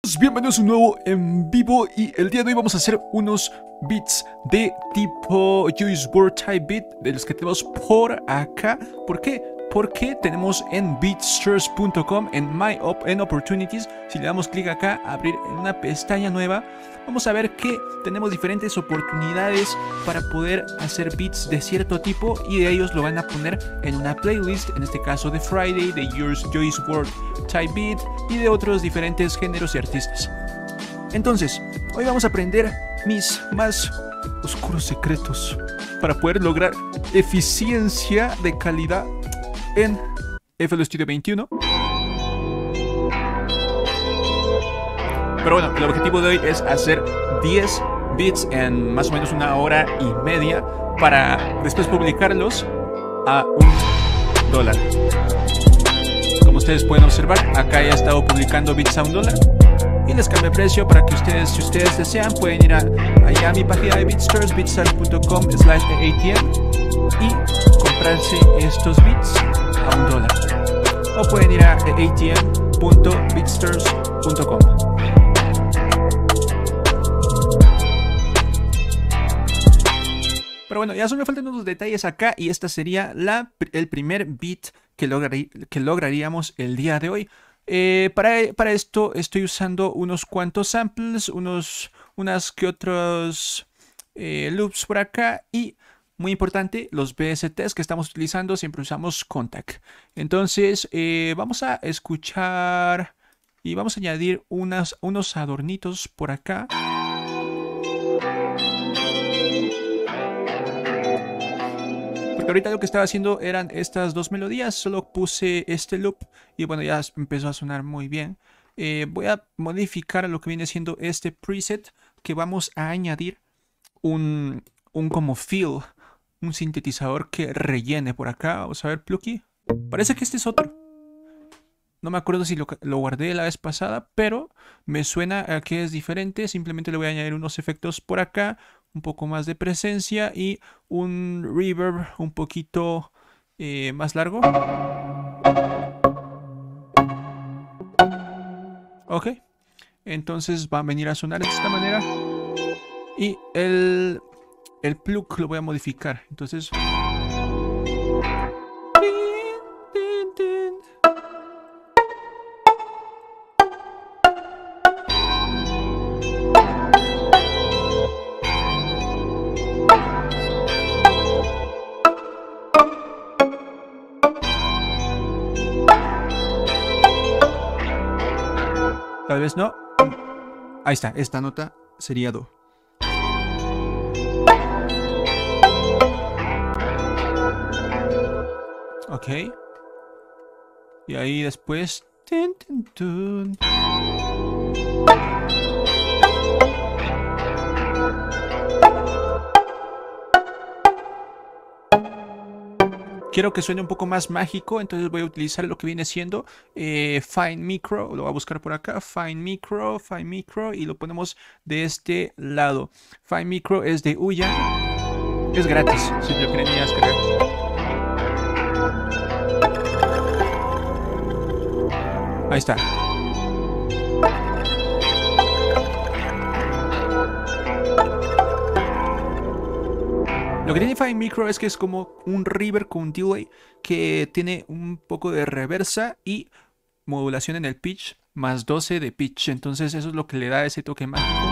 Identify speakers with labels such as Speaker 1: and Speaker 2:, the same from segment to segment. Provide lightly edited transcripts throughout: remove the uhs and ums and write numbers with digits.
Speaker 1: Bienvenidos a un nuevo en vivo y el día de hoy vamos a hacer unos beats de tipo Juice WRLD Type Beat de los que tenemos por acá. ¿Por qué? Porque tenemos en beatstars.com en Opportunities. Si le damos clic acá, abrir en una pestaña nueva, vamos a ver que tenemos diferentes oportunidades para poder hacer beats de cierto tipo y de ellos lo van a poner en una playlist, en este caso de Friday, de Juice WRLD Type Beat y de otros diferentes géneros y artistas. Entonces, hoy vamos a aprender mis más oscuros secretos para poder lograr eficiencia de calidad en FL Studio 21. Pero bueno, el objetivo de hoy es hacer 10 beats en más o menos 1 hora y media para después publicarlos a $1. Como ustedes pueden observar, acá ya he estado publicando beats a $1 y les cambié el precio para que ustedes, si ustedes desean, pueden ir allá a mi página de BeatStars, beatstars.com/ATM y comprarse estos beats a $1. O pueden ir a atm.beatstars.com. Pero bueno, ya solo me faltan unos detalles acá y esta sería el primer beat que lograríamos el día de hoy. Para esto estoy usando unos cuantos samples, unas que otros loops por acá y, muy importante, los VSTs que estamos utilizando siempre usamos Kontakt. Entonces vamos a escuchar y vamos a añadir unos adornitos por acá. Porque ahorita lo que estaba haciendo eran estas dos melodías, solo puse este loop y bueno, ya empezó a sonar muy bien. Voy a modificar lo que viene siendo este preset, que vamos a añadir un como fill, un sintetizador que rellene por acá. Vamos a ver, Plucky. Parece que este es otro. No me acuerdo si lo guardé la vez pasada, pero me suena a que es diferente. Simplemente le voy a añadir unos efectos por acá, un poco más de presencia y un reverb un poquito más largo. Ok. Entonces va a venir a sonar de esta manera. Y el plug lo voy a modificar. Entonces... Tal vez no. Ahí está, esta nota sería Do. Ok. Y ahí después... Quiero que suene un poco más mágico, entonces voy a utilizar lo que viene siendo Fine Micro. Lo voy a buscar por acá, Fine Micro, y lo ponemos de este lado. Fine Micro es de Ouya. Es gratis, si lo quieren ir a descargar. Ahí está. Lo que tiene Fine Micro es que es como un reverb con un delay que tiene un poco de reversa y modulación en el pitch más 12 de pitch. Entonces eso es lo que le da ese toque mágico.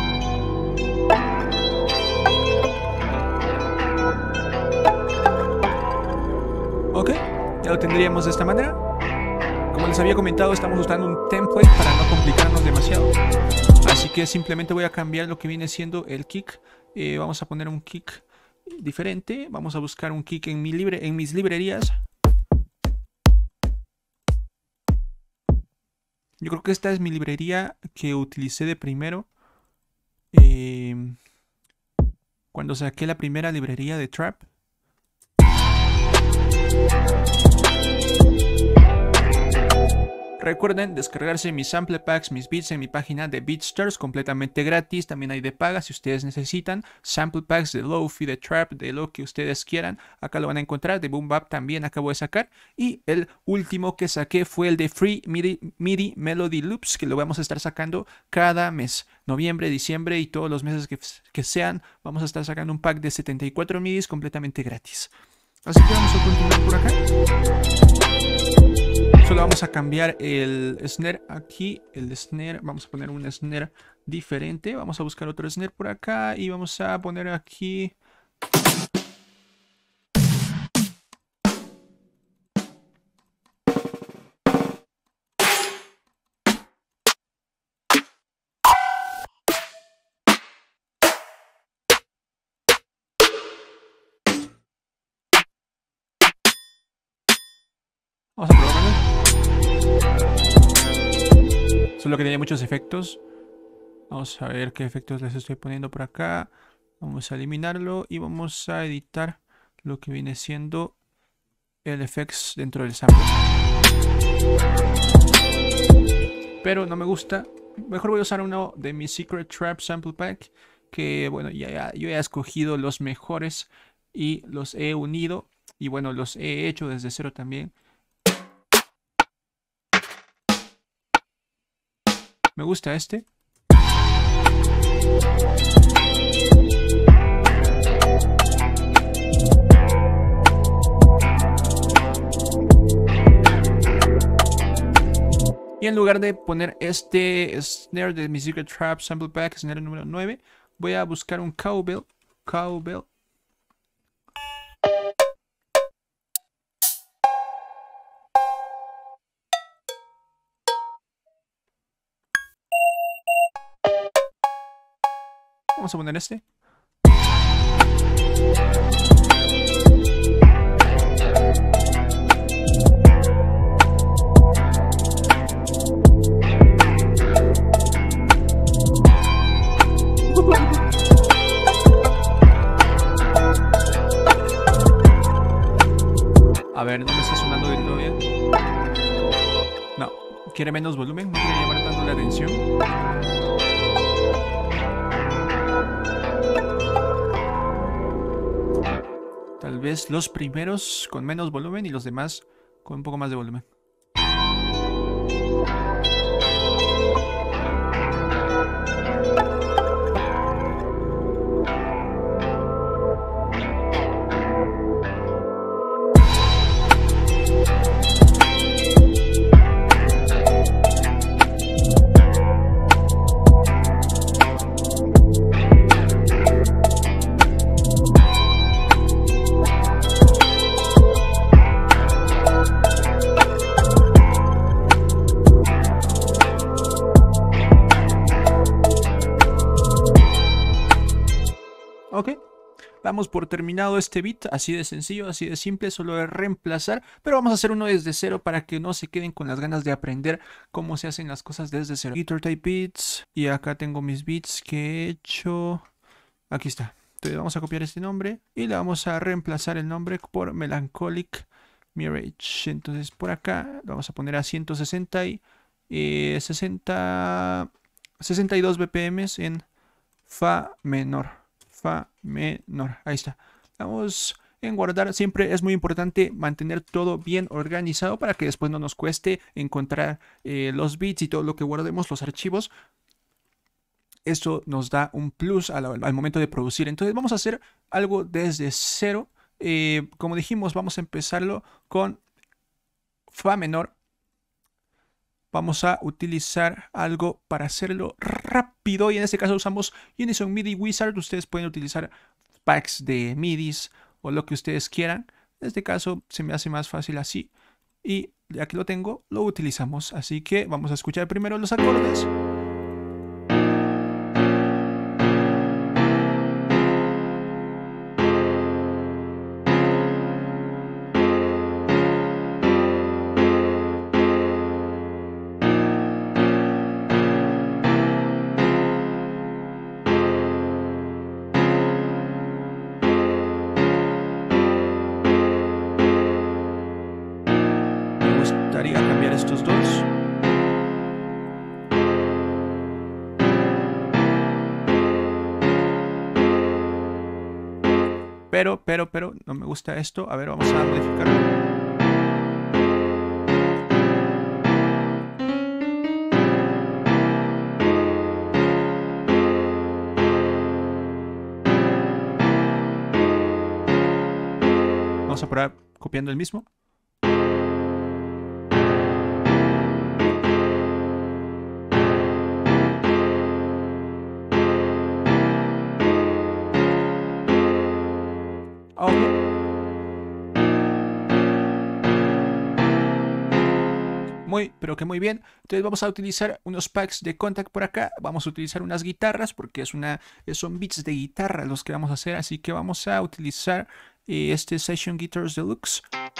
Speaker 1: Ok, ya lo tendríamos de esta manera. Como les había comentado, estamos usando un template para no complicarnos demasiado. Así que simplemente voy a cambiar lo que viene siendo el kick. Vamos a poner un kick diferente. Vamos a buscar un kick en mis librerías. Yo creo que esta es mi librería que utilicé de primero cuando saqué la primera librería de trap. Recuerden descargarse mis sample packs, mis beats en mi página de BeatStars completamente gratis. También hay de paga si ustedes necesitan. Sample packs de Lo-Fi, de Trap, de lo que ustedes quieran. Acá lo van a encontrar. De Boom Bap también acabo de sacar. Y el último que saqué fue el de Free MIDI Melody Loops, que lo vamos a estar sacando cada mes. Noviembre, diciembre y todos los meses que sean. Vamos a estar sacando un pack de 74 MIDIs completamente gratis. Así que vamos a continuar por acá. Solo vamos a cambiar el snare aquí. El snare, vamos a poner un snare diferente. Vamos a buscar otro snare por acá y vamos a poner aquí. Vamos a probarlo. Solo que tenía muchos efectos. Vamos a ver qué efectos les estoy poniendo por acá. Vamos a eliminarlo y vamos a editar lo que viene siendo el effects dentro del sample. Pero no me gusta. Mejor voy a usar uno de mi Secret Trap Sample Pack. Que bueno, yo ya he escogido los mejores y los he unido. Y bueno, los he hecho desde cero también. Me gusta este. Y en lugar de poner este snare de mi Secret Trap Sample Pack, snare número 9, voy a buscar un cowbell. Vamos a poner este. A ver, no me está sonando del todo bien. No, quiere menos volumen, no quiere llamar tanto la atención. Tal vez los primeros con menos volumen y los demás con un poco más de volumen. Ok, damos por terminado este beat, así de sencillo, así de simple, solo de reemplazar, pero vamos a hacer uno desde cero para que no se queden con las ganas de aprender cómo se hacen las cosas desde cero. Guitar Type Beats, y acá tengo mis beats que he hecho, aquí está. Entonces vamos a copiar este nombre y le vamos a reemplazar el nombre por Melancholic Mirage. Entonces por acá vamos a poner a 160 y 62 BPM en Fa menor. Fa menor, ahí está. Vamos en guardar. Siempre es muy importante mantener todo bien organizado para que después no nos cueste encontrar los beats y todo lo que guardemos, los archivos. Esto nos da un plus al momento de producir. Entonces vamos a hacer algo desde cero. Como dijimos, vamos a empezarlo con Fa menor. Vamos a utilizar algo para hacerlo rápido y en este caso usamos Unison MIDI Wizard. Ustedes pueden utilizar packs de MIDIs o lo que ustedes quieran. En este caso se me hace más fácil así y ya que lo tengo lo utilizamos. Así que vamos a escuchar primero los acordes. Cambiar estos dos. Pero, no me gusta esto. A ver, vamos a modificarlo. Vamos a probar copiando el mismo. Pero que muy bien. Entonces vamos a utilizar unos packs de Kontakt por acá. Vamos a utilizar unas guitarras porque son beats de guitarra los que vamos a hacer. Así que vamos a utilizar este Session Guitars Deluxe.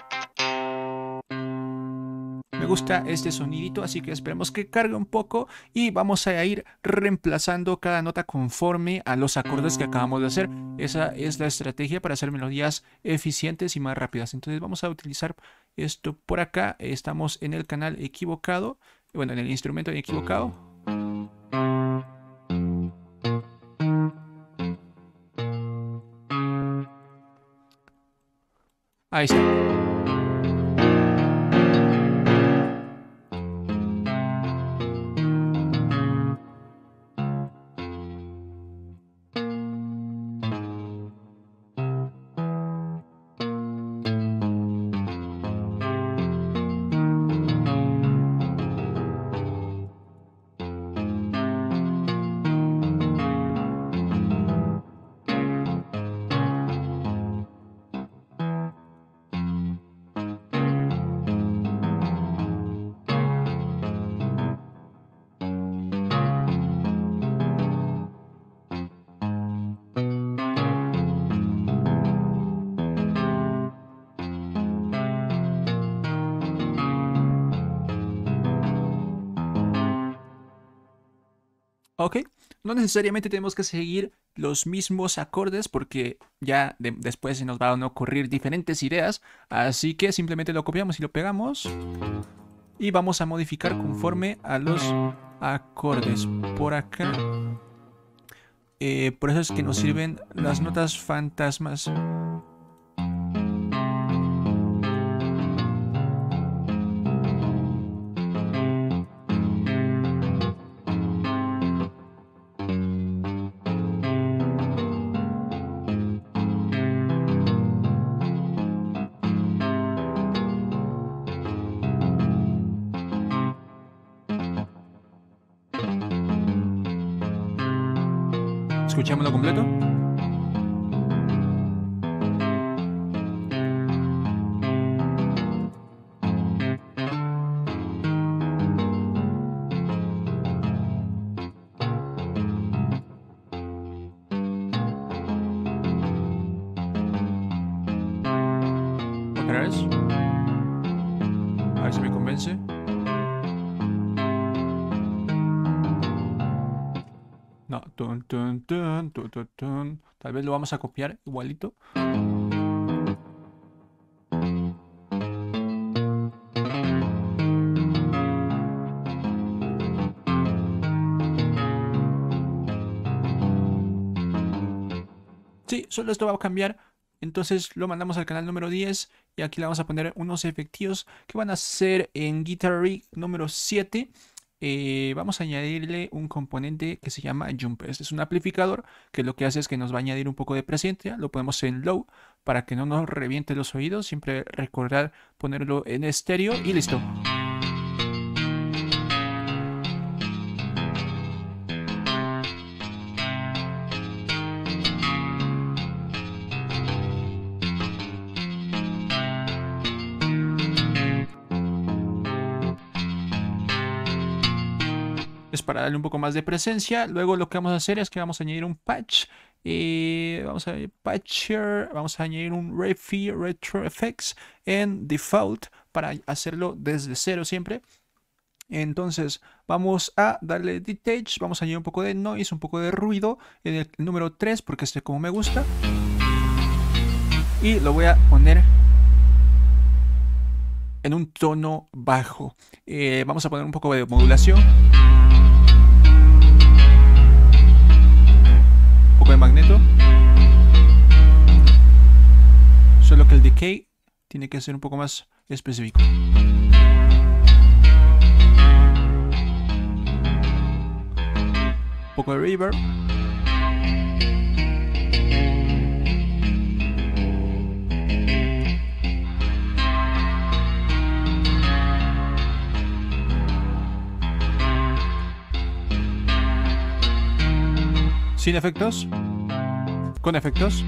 Speaker 1: Me gusta este sonidito, así que esperemos que cargue un poco y vamos a ir reemplazando cada nota conforme a los acordes que acabamos de hacer. Esa es la estrategia para hacer melodías eficientes y más rápidas. Entonces vamos a utilizar esto por acá. Estamos en el canal equivocado, bueno, en el instrumento equivocado. Ahí está. Ok, no necesariamente tenemos que seguir los mismos acordes porque ya después se nos van a ocurrir diferentes ideas, así que simplemente lo copiamos y lo pegamos y vamos a modificar conforme a los acordes por acá. Por eso es que nos sirven las notas fantasmas. Escuchémoslo completo. Otra vez. A ver si me convence. No, tal vez lo vamos a copiar igualito. Sí, solo esto va a cambiar. Entonces lo mandamos al canal número 10 y aquí le vamos a poner unos efectos que van a ser en Guitar Rig número 7. Vamos a añadirle un componente que se llama Jump. Este es un amplificador que lo que hace es que nos va a añadir un poco de presencia. Lo ponemos en low para que no nos reviente los oídos. Siempre recordar ponerlo en estéreo y listo. Es para darle un poco más de presencia. Luego lo que vamos a hacer es que vamos a añadir un patch. Vamos a patcher, vamos a añadir un Refi Retro Effects en Default para hacerlo desde cero siempre. Entonces vamos a darle Detach, vamos a añadir un poco de noise, un poco de ruido en el número 3 porque este como me gusta. Y lo voy a poner en un tono bajo. Vamos a poner un poco de modulación. Un poco de magneto. tiene que ser un poco más específico. Un poco de reverb. Sin efectos. Con efectos.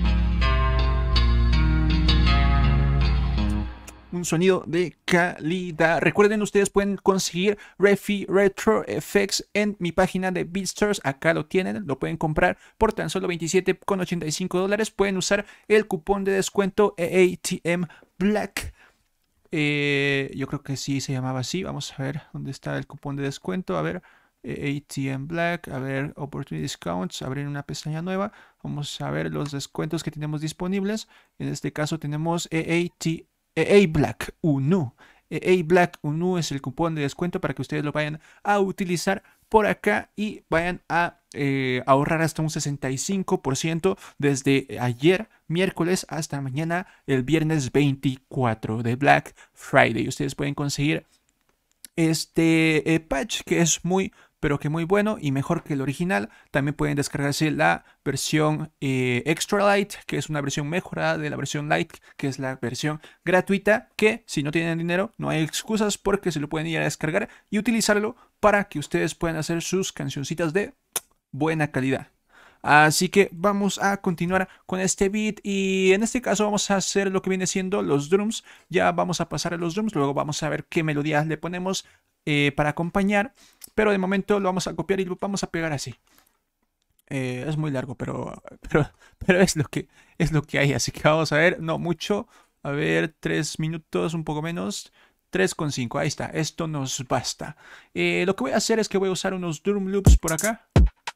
Speaker 1: Un sonido de calidad. Recuerden, ustedes pueden conseguir Refi Retro Effects en mi página de BeatStars. Acá lo tienen, lo pueden comprar por tan solo $27,85. Pueden usar el cupón de descuento ATM Black. Yo creo que sí se llamaba así. Vamos a ver dónde está el cupón de descuento. A ver, ATM Black, a ver, Opportunity Discounts, abrir una pestaña nueva. Vamos a ver los descuentos que tenemos disponibles. En este caso tenemos EA Black UNU. EA Black UNU es el cupón de descuento para que ustedes lo vayan a utilizar por acá y vayan a ahorrar hasta un 65% desde ayer, miércoles, hasta mañana, el viernes 24 de Black Friday. Ustedes pueden conseguir este patch que es muy pero que muy bueno y mejor que el original. También pueden descargarse la versión Extra Light, que es una versión mejorada de la versión Light, que es la versión gratuita, que si no tienen dinero no hay excusas porque se lo pueden ir a descargar y utilizarlo para que ustedes puedan hacer sus cancioncitas de buena calidad. Así que vamos a continuar con este beat y en este caso vamos a hacer lo que viene siendo los drums. Ya vamos a pasar a los drums, luego vamos a ver qué melodías le ponemos para acompañar, pero de momento lo vamos a copiar y lo vamos a pegar así. Es muy largo, pero es lo que hay, así que vamos a ver, no mucho, a ver, 3 minutos, un poco menos, 3,5, ahí está, esto nos basta. Lo que voy a hacer es que voy a usar unos drum loops por acá.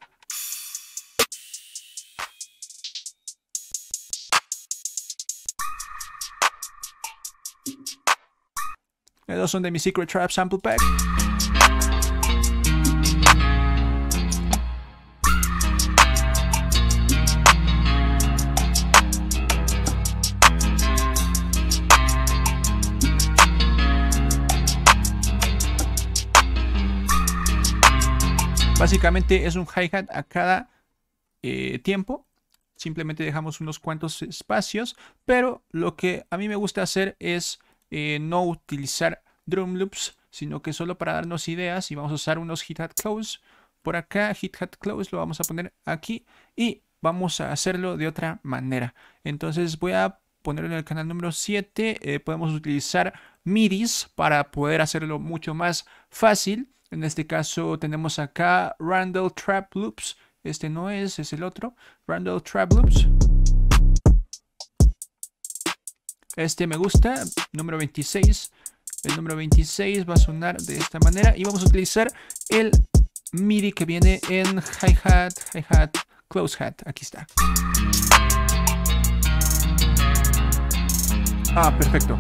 Speaker 1: Estos son de mi Secret Trap Sample Pack. Básicamente es un hi-hat a cada tiempo. Simplemente dejamos unos cuantos espacios. Pero lo que a mí me gusta hacer es no utilizar drum loops, sino que solo para darnos ideas. Y vamos a usar unos hi-hat close por acá. Hi-hat close lo vamos a poner aquí y vamos a hacerlo de otra manera. Entonces voy a ponerlo en el canal número 7. Podemos utilizar MIDIs para poder hacerlo mucho más fácil. En este caso tenemos acá Randall Trap Loops. Este no es el otro. Randall Trap Loops. Este me gusta, número 26. El número 26 va a sonar de esta manera. Y vamos a utilizar el MIDI que viene en hi-hat, close hat. Aquí está. Ah, perfecto.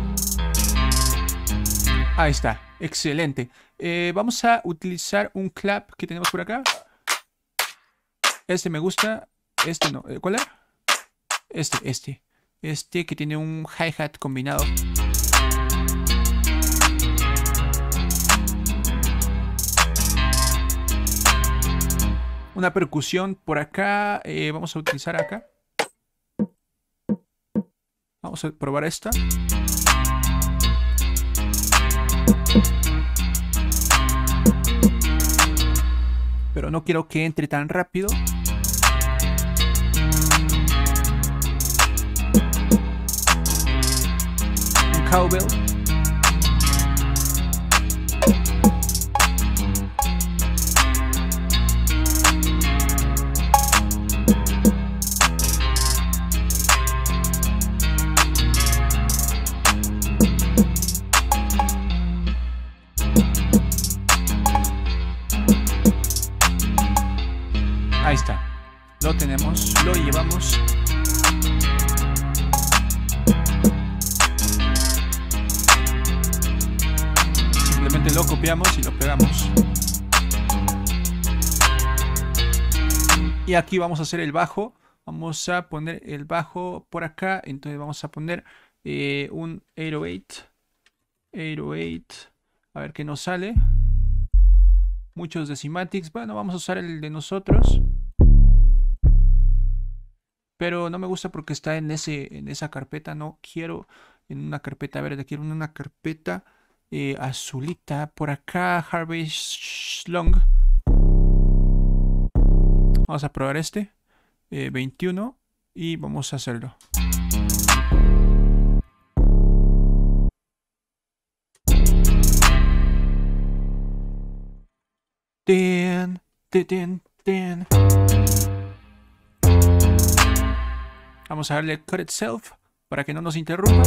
Speaker 1: Ahí está, excelente. Vamos a utilizar un clap que tenemos por acá. Este me gusta. Este no. ¿Cuál era? Este que tiene un hi-hat combinado. Una percusión por acá. Vamos a utilizar acá. Vamos a probar esta. Pero no quiero que entre tan rápido. Un cowbell. Ahí está, lo tenemos, lo llevamos. Simplemente lo copiamos y lo pegamos. Y aquí vamos a hacer el bajo. Vamos a poner el bajo por acá. Entonces vamos a poner un 808. 808. A ver qué nos sale. Muchos decimatics. Bueno, vamos a usar el de nosotros. Pero no me gusta porque está en esa carpeta. No quiero en una carpeta verde. Quiero en una carpeta azulita. Por acá, Harvest Long. Vamos a probar este. 21. Y vamos a hacerlo. Ten, ten, ten. Vamos a darle cut itself para que no nos interrumpa.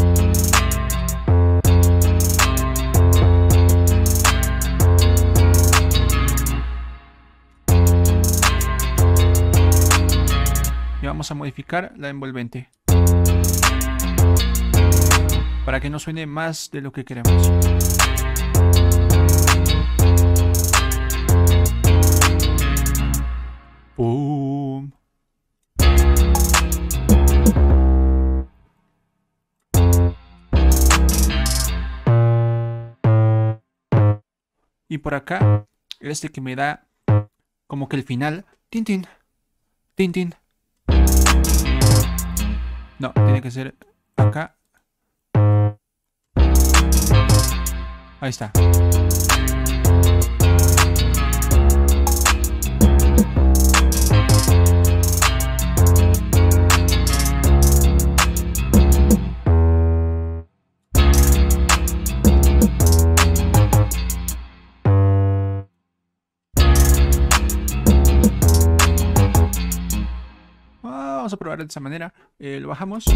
Speaker 1: Y vamos a modificar la envolvente para que no suene más de lo que queremos. ¡Boom! Y por acá, este que me da como que el final. Tin, tin. Tin, tin. No, tiene que ser acá. Ahí está. Vamos a probar de esa manera. Lo bajamos.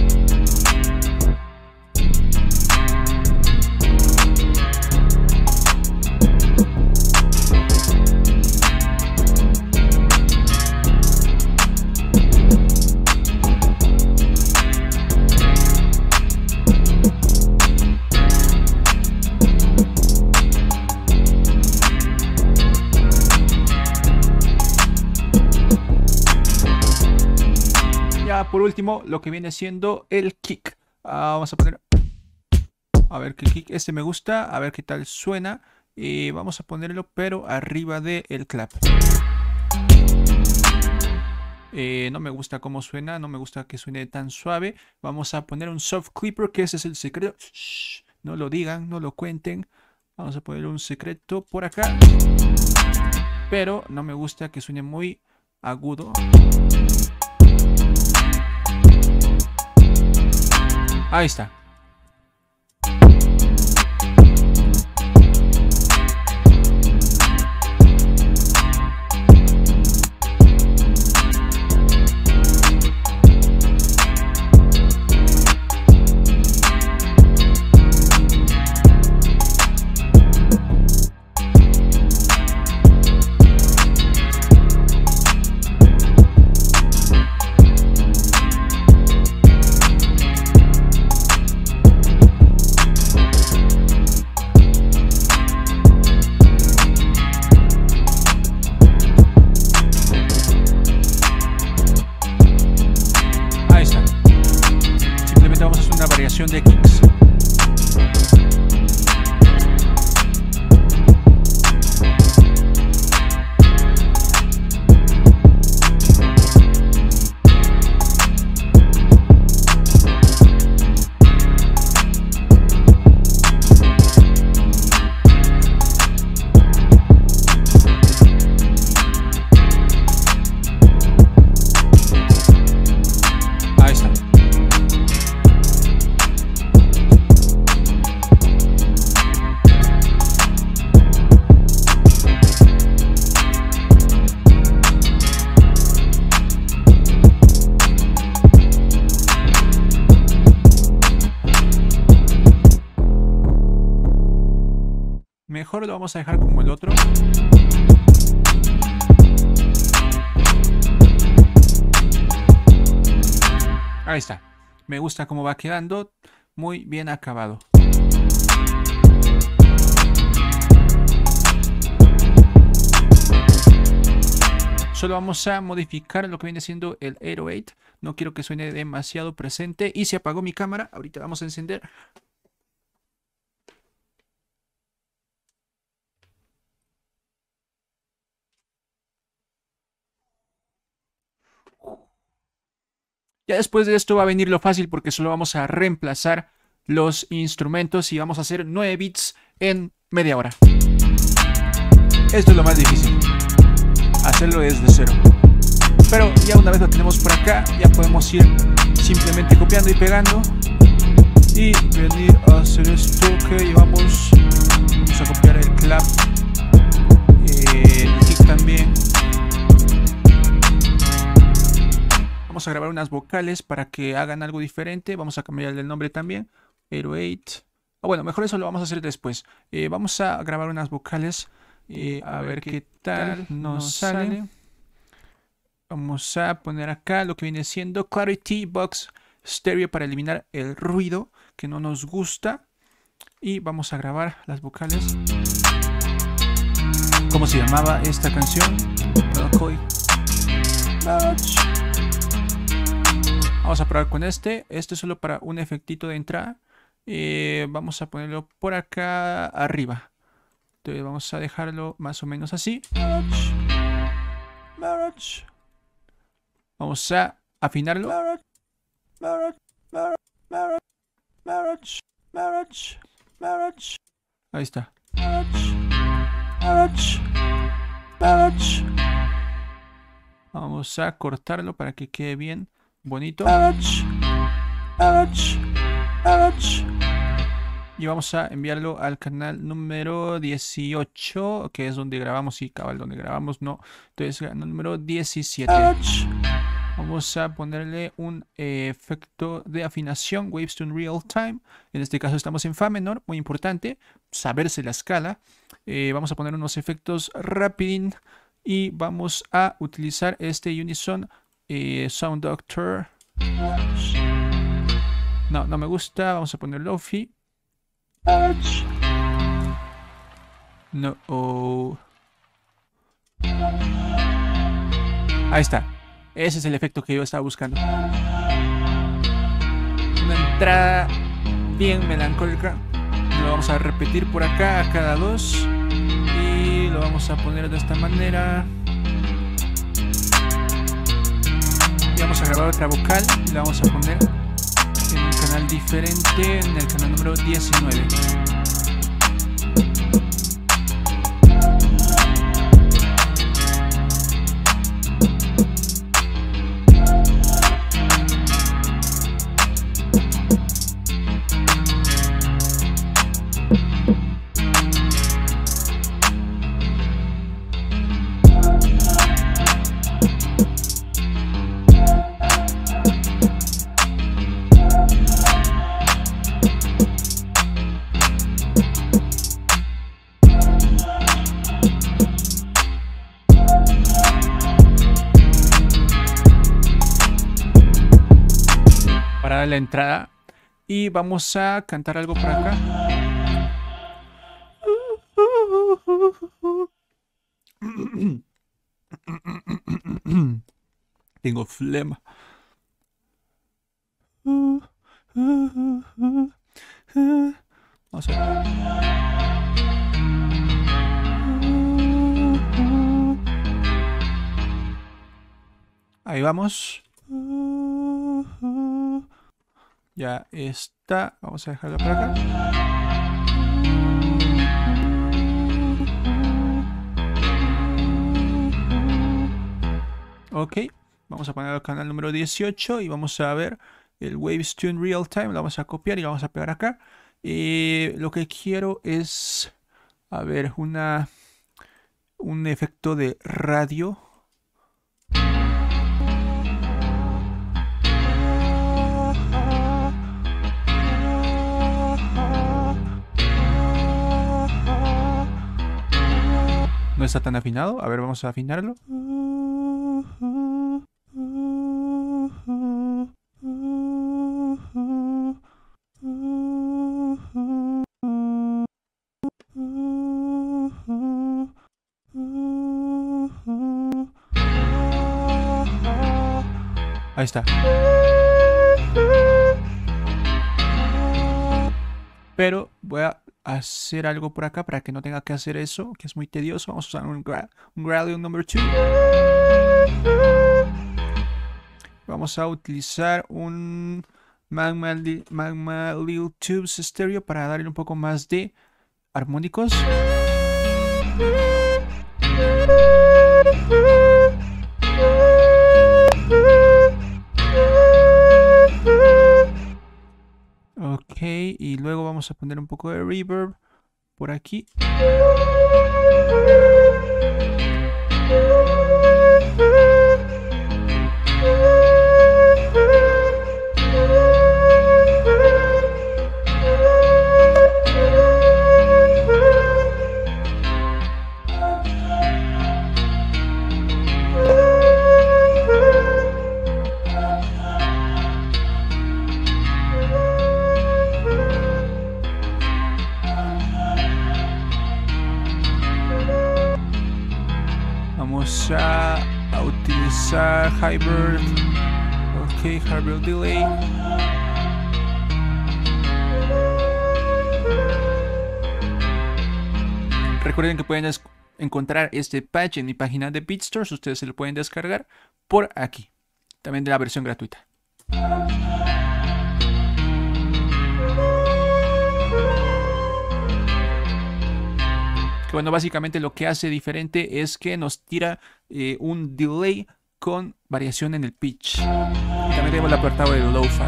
Speaker 1: Por último, lo que viene siendo el kick. Vamos a poner... A ver qué kick. Este me gusta. A ver qué tal suena. Vamos a ponerlo, pero arriba del clap. No me gusta cómo suena. No me gusta que suene tan suave. Vamos a poner un soft clipper, que ese es el secreto. Shh, no lo digan, no lo cuenten. Vamos a poner un secreto por acá. Pero no me gusta que suene muy agudo. Ahí está. De kicks. Ahí está. Mejor lo vamos a dejar como el otro. Ahí está. Me gusta cómo va quedando. Muy bien acabado. Solo vamos a modificar lo que viene siendo el 808. No quiero que suene demasiado presente. Y se apagó mi cámara. Ahorita vamos a encender. Ya después de esto va a venir lo fácil porque solo vamos a reemplazar los instrumentos y vamos a hacer 9 bits en media hora. Esto es lo más difícil, hacerlo desde cero. Pero ya una vez lo tenemos por acá, ya podemos ir simplemente copiando y pegando y venir a hacer esto que llevamos. Vamos a copiar el clap, el kick también. Vamos a grabar unas vocales para que hagan algo diferente. Vamos a cambiarle el nombre también. 808. Bueno, mejor eso lo vamos a hacer después. Vamos a grabar unas vocales. A ver qué tal nos sale. Vamos a poner acá lo que viene siendo Clarity Box Stereo para eliminar el ruido que no nos gusta. Y vamos a grabar las vocales. ¿Cómo se llamaba esta canción? Vamos a probar con este. Este es solo para un efectito de entrada. Vamos a ponerlo por acá arriba. Entonces vamos a dejarlo más o menos así. Vamos a afinarlo. Ahí está. Vamos a cortarlo para que quede bien bonito. Y vamos a enviarlo al canal número 18, que es donde grabamos, y cabal, donde grabamos, no. Entonces, canal número 17. Vamos a ponerle un efecto de afinación, Waves Tune Real Time. En este caso estamos en Fa menor, muy importante, saberse la escala. Vamos a poner unos efectos rapidín y vamos a utilizar este Unison Sound Doctor. No me gusta, vamos a poner Lo-Fi. No. Ahí está. Ese es el efecto que yo estaba buscando. Una entrada bien melancólica. Lo vamos a repetir por acá a cada dos. Y lo vamos a poner de esta manera. Y vamos a grabar otra vocal. Y la vamos a poner en un canal diferente, en el canal número 19. Para la entrada. Y vamos a cantar algo por acá. Tengo flema. Vamos a ver. Ahí vamos. Ya está. Vamos a dejarlo por acá. Ok. Vamos a poner el canal número 18 y vamos a ver el Waves Tune Real Time. Lo vamos a copiar y lo vamos a pegar acá. Lo que quiero es, a ver, un efecto de radio. No está tan afinado. A ver, vamos a afinarlo. Ahí está. Pero voy a hacer algo por acá para que no tenga que hacer eso, que es muy tedioso. Vamos a usar un Gradium number 2. Vamos a utilizar un Magma Little Tubes Stereo para darle un poco más de armónicos. Ok, y luego vamos a poner un poco de reverb por aquí. Vamos a utilizar Hybrid. Ok, Hybrid Delay. Recuerden que pueden encontrar este patch en mi página de BeatStars. Ustedes se lo pueden descargar por aquí. También de la versión gratuita. Que bueno, básicamente lo que hace diferente es que nos tira un delay con variación en el pitch. Y también tenemos el apartado de lo-fi.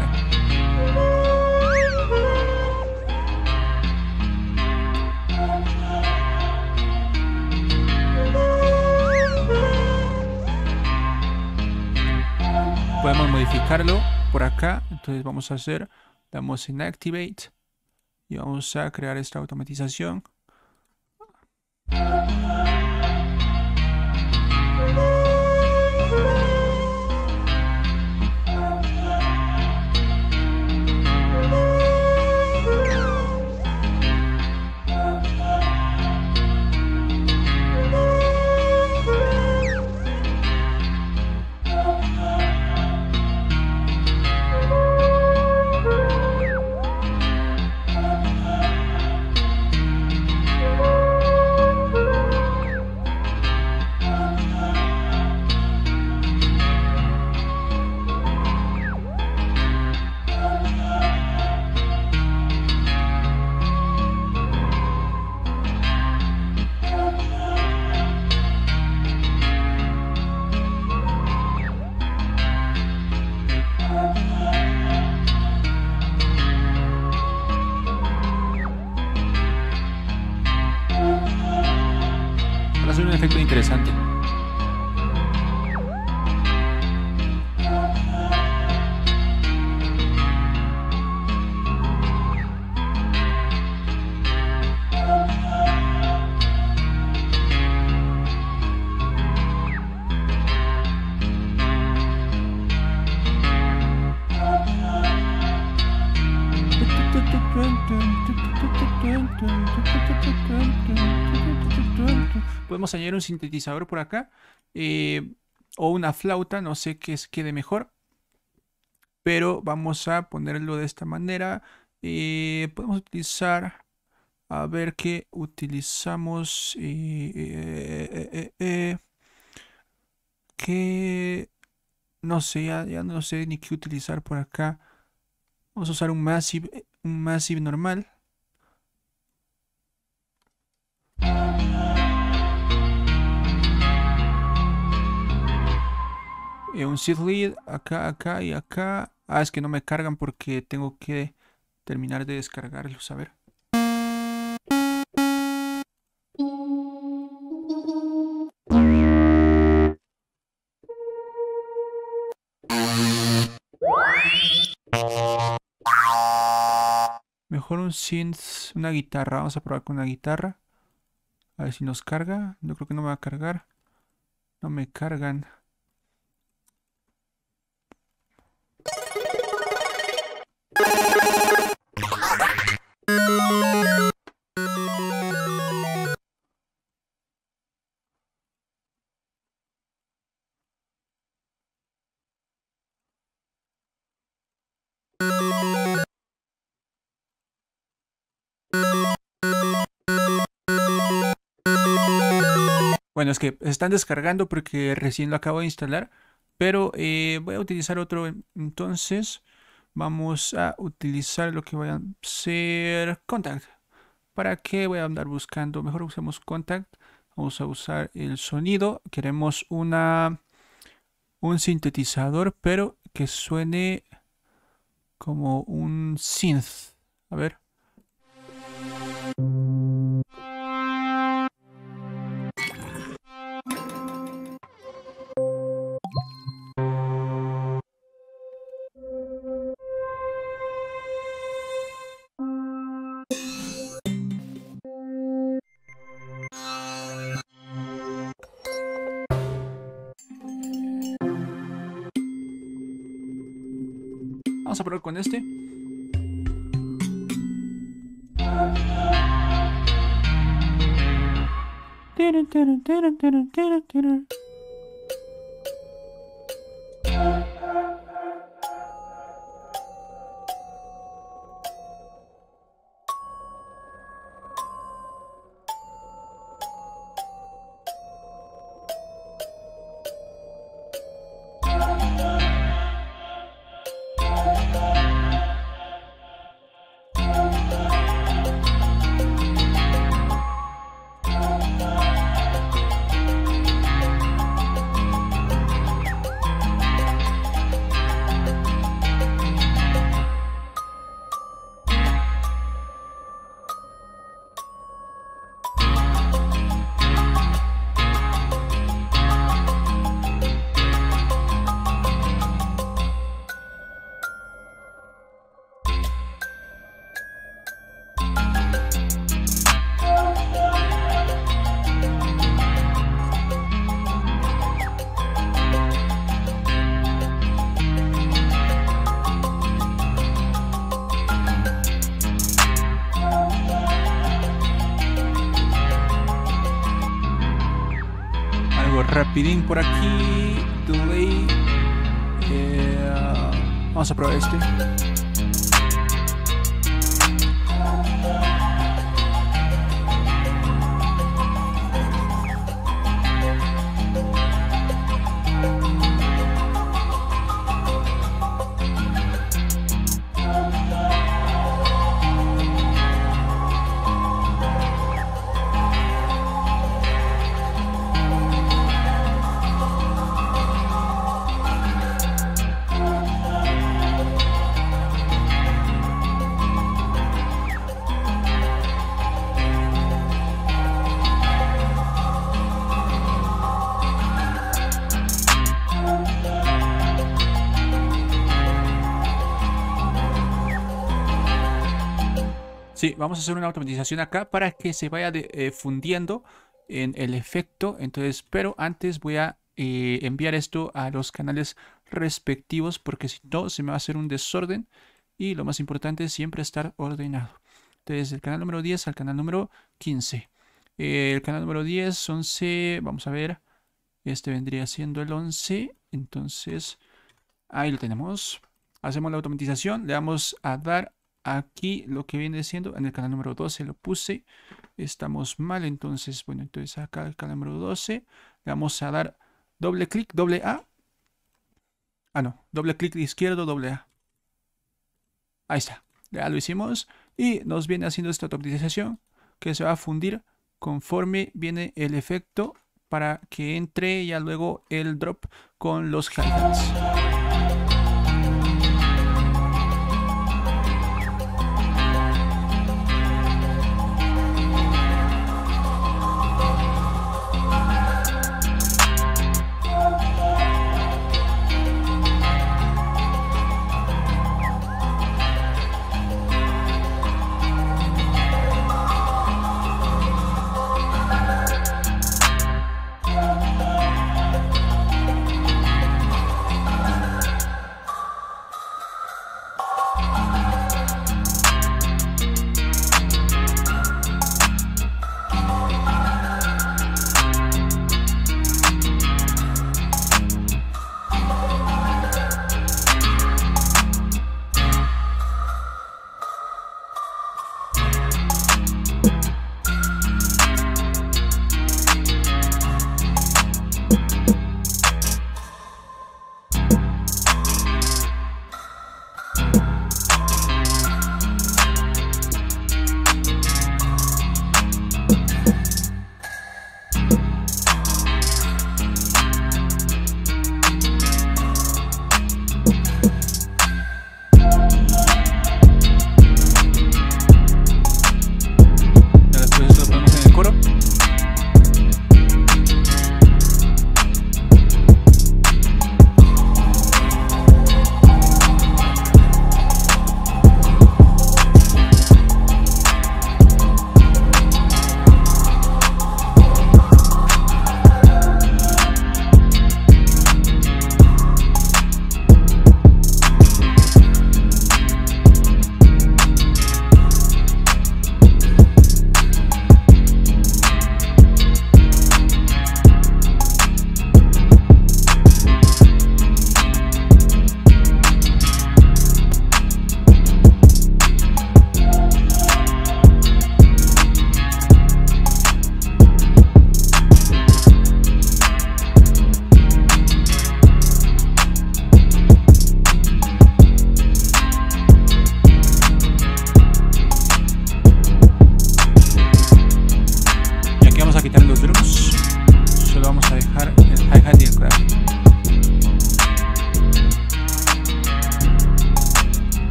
Speaker 1: Podemos modificarlo por acá. Entonces vamos a hacer, damos en Activate y vamos a crear esta automatización. Va a ser un efecto interesante. Podemos añadir un sintetizador por acá o una flauta, no sé qué quede mejor, pero vamos a ponerlo de esta manera. Podemos utilizar, a ver qué utilizamos, que no sé, ya no sé ni qué utilizar por acá. Vamos a usar un Massive normal. Un seed lead acá, acá y acá. Ah, es que no me cargan porque tengo que terminar de descargarlos. A ver. Mejor un synth, una guitarra. Vamos a probar con una guitarra. A ver si nos carga. Yo creo que no me va a cargar. No me cargan. Bueno, es que están descargando porque recién lo acabo de instalar, pero voy a utilizar otro. Entonces, vamos a utilizar lo que voy a ser Contact. ¿Para qué voy a andar buscando? Mejor usemos Contact. Vamos a usar el sonido. Queremos un sintetizador, pero que suene como un synth. A ver. Vamos a probar con este. Rapidín por aquí. Delay. Vamos a probar este. Sí, vamos a hacer una automatización acá para que se vaya fundiendo en el efecto. Entonces, pero antes voy a enviar esto a los canales respectivos porque si no se me va a hacer un desorden y lo más importante es siempre estar ordenado. Entonces, del canal número 10 al canal número 15. El canal número 10, 11, vamos a ver. Este vendría siendo el 11. Entonces, ahí lo tenemos. Hacemos la automatización, le vamos a dar aquí lo que viene siendo en el canal número 12 lo puse, estamos mal, entonces bueno, entonces acá el canal número 12 le vamos a dar doble clic, doble A, doble clic izquierdo, doble A, ahí está, ya lo hicimos y nos viene haciendo esta automatización que se va a fundir conforme viene el efecto para que entre ya luego el drop con los hi-hats.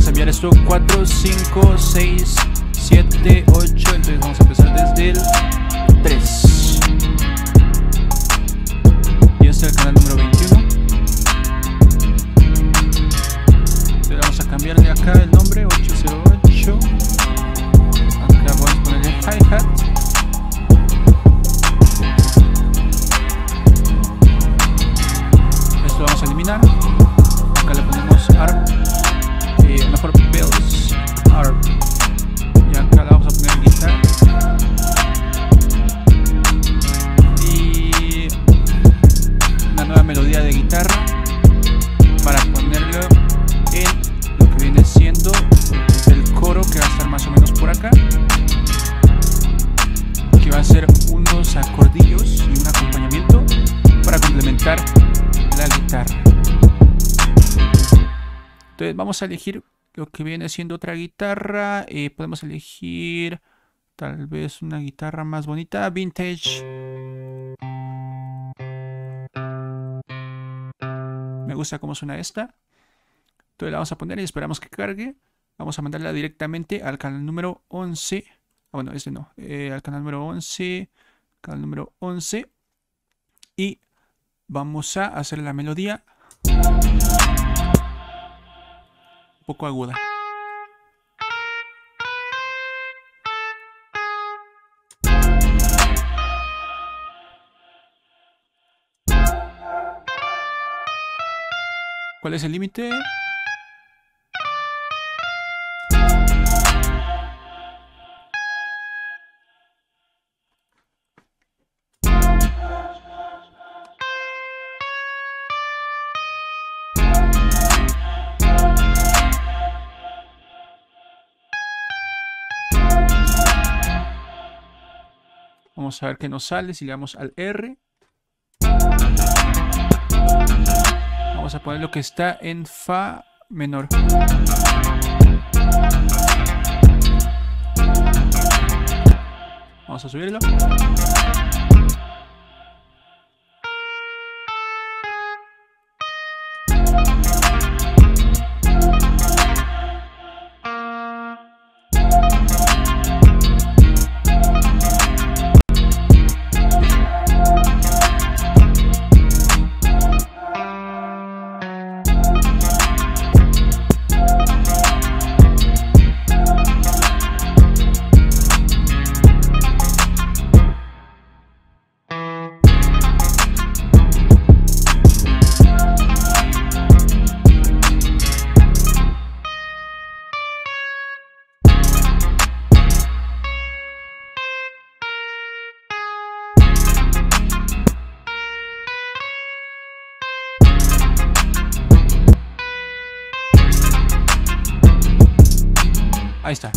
Speaker 1: enviar esto 4, 5, 6, 7, 8. Entonces vamos a empezar desde el 3. Y este es el canal número 21. Entonces vamos a cambiarle acá el nombre, 808. Acá vamos a ponerle hi-hat. Esto vamos a eliminar. Acá le ponemos ARP. Mejor bells ARP. Y acá le vamos a poner guitarra. Y una nueva melodía de guitarra para ponerlo en lo que viene siendo el coro, que va a estar más o menos por acá, que va a ser unos acordillos y un acompañamiento para complementar la guitarra. Entonces vamos a elegir lo que viene siendo otra guitarra. Podemos elegir tal vez una guitarra más bonita, vintage. Me gusta cómo suena esta. Entonces la vamos a poner y esperamos que cargue. Vamos a mandarla directamente al canal número 11. Bueno, este no. Al canal número 11. Canal número 11. Y vamos a hacer la melodía un poco aguda. ¿Cuál es el límite? Vamos a ver qué nos sale si le damos al R. Vamos a poner lo que está en Fa menor. Vamos a subirlo. Ahí está.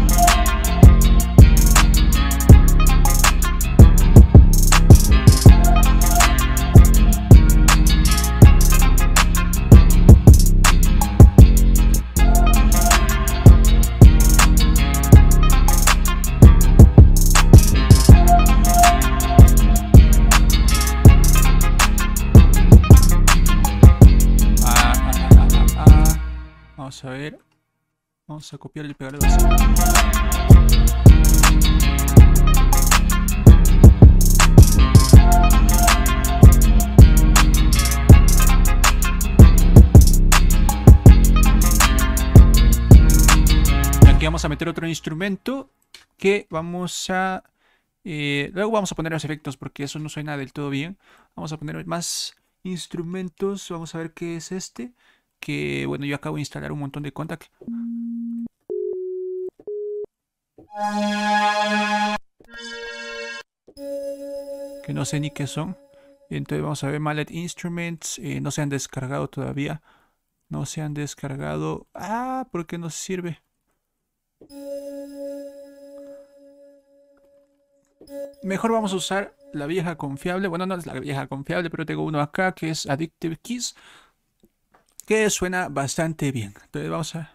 Speaker 1: Vamos a ver. Vamos a copiar y pegarlo así. Y aquí vamos a meter otro instrumento que vamos a... luego vamos a poner los efectos porque eso no suena del todo bien. Vamos a poner más instrumentos. Vamos a ver qué es este. Que bueno, yo acabo de instalar un montón de Kontakt. Que no sé ni qué son. Entonces vamos a ver Mallet Instruments. No se han descargado todavía. No se han descargado. Ah, ¿por qué nos sirve? Mejor vamos a usar la vieja confiable. Bueno, no es la vieja confiable, pero tengo uno acá que es Addictive Keys, que suena bastante bien. Entonces vamos a...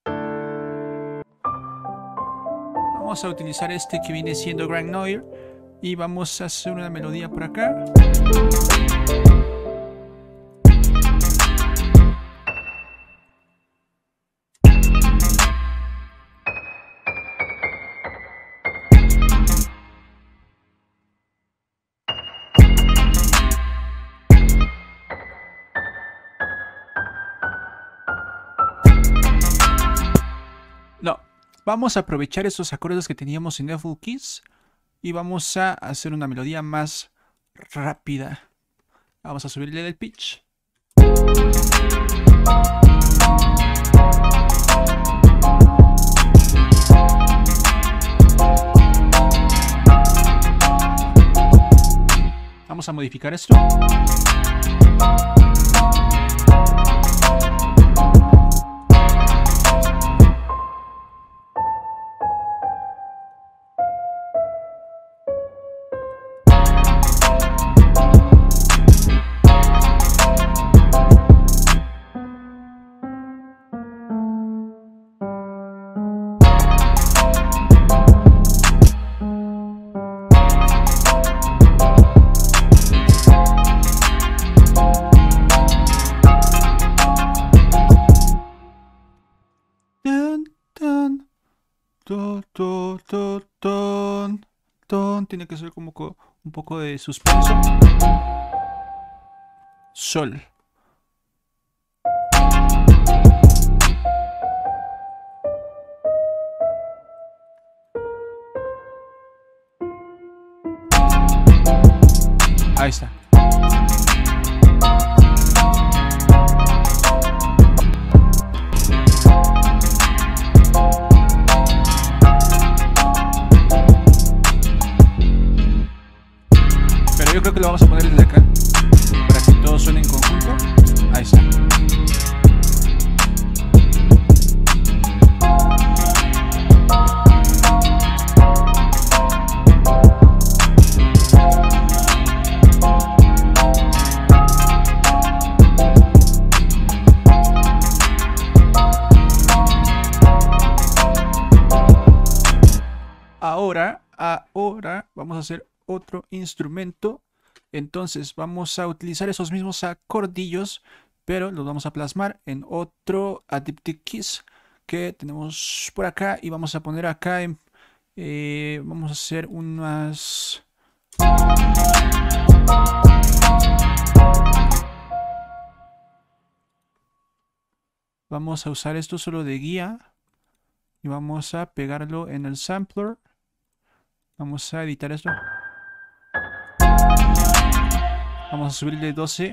Speaker 1: Vamos a utilizar este que viene siendo Grand Noir, Y vamos a hacer una melodía por acá. No, vamos a aprovechar esos acordes que teníamos en F Keys y vamos a hacer una melodía más rápida. Vamos a subirle el pitch. Vamos a modificar esto. Tiene que ser como un poco de suspenso. Sol. Ahí está. Yo creo que lo vamos a poner desde acá para que todo suene en conjunto. Ahí está. Ahora vamos a hacer otro instrumento. Entonces vamos a utilizar esos mismos acordillos, pero los vamos a plasmar en otro Diptych Keys que tenemos por acá y vamos a poner acá en, vamos a hacer unas... Vamos a usar esto solo de guía y vamos a pegarlo en el sampler. Vamos a editar esto. Vamos a subirle 12.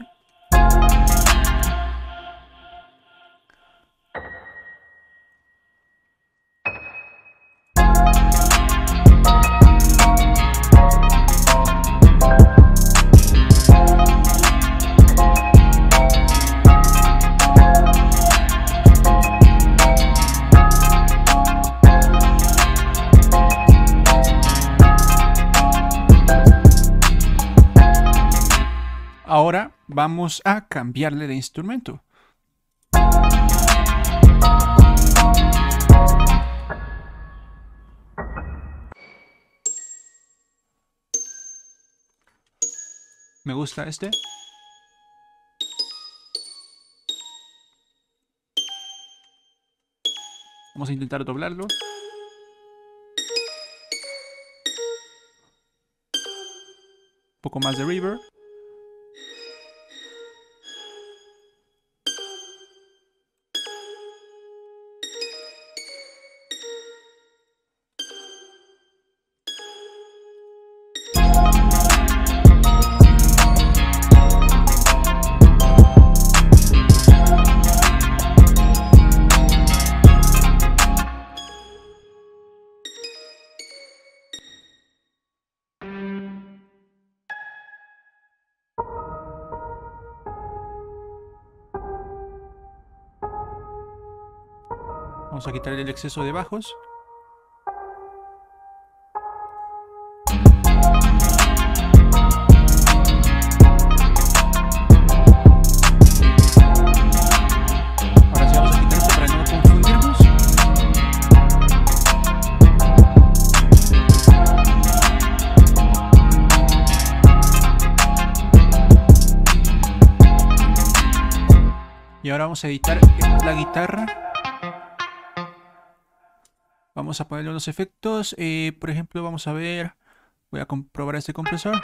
Speaker 1: Ahora vamos a cambiarle de instrumento. Me gusta este. Vamos a intentar doblarlo. Un poco más de reverb. Vamos a quitarle el exceso de bajos. Ahora sí vamos a quitar esto para no confundirnos. Y ahora vamos a editar la guitarra. Vamos a ponerle unos efectos. Por ejemplo, vamos a ver. Voy a comprobar este compresor.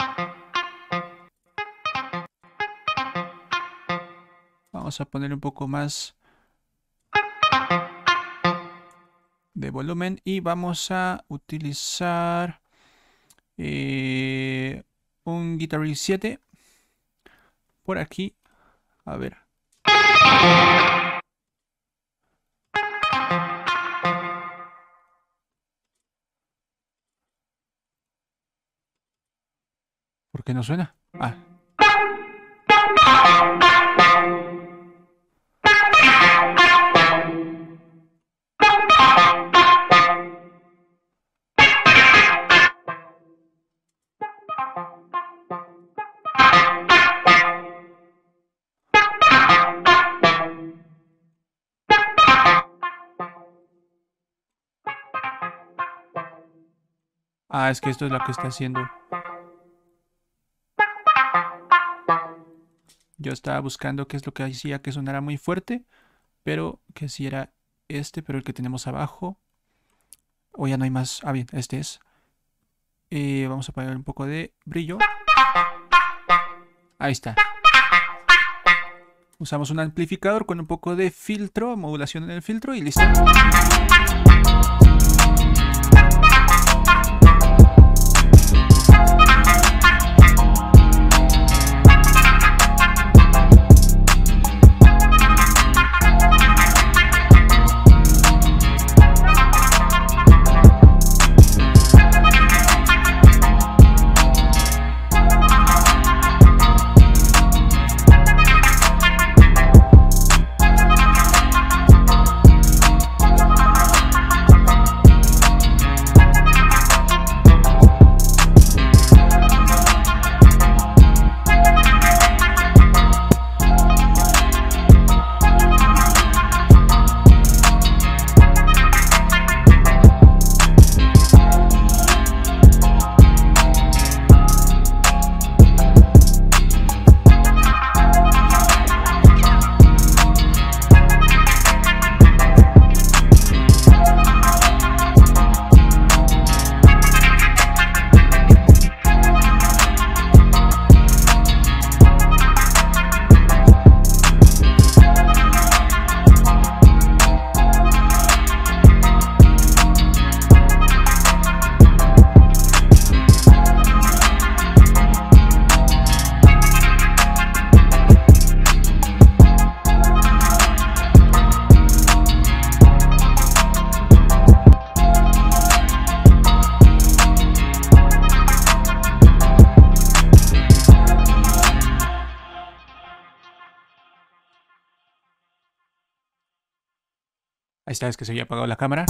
Speaker 1: Vamos a ponerle un poco más de volumen. Y vamos a utilizar un Guitar 7 por aquí. A ver. ¿Por qué no suena? Ah. Ah, es que esto es lo que está haciendo. Yo estaba buscando qué es lo que hacía que sonara muy fuerte, pero que si era este, pero el que tenemos abajo. O ya no hay más. Ah, bien, este es. Vamos a poner un poco de brillo. Ahí está. Usamos un amplificador con un poco de filtro, modulación en el filtro y listo. Ahí está, es que se había apagado la cámara.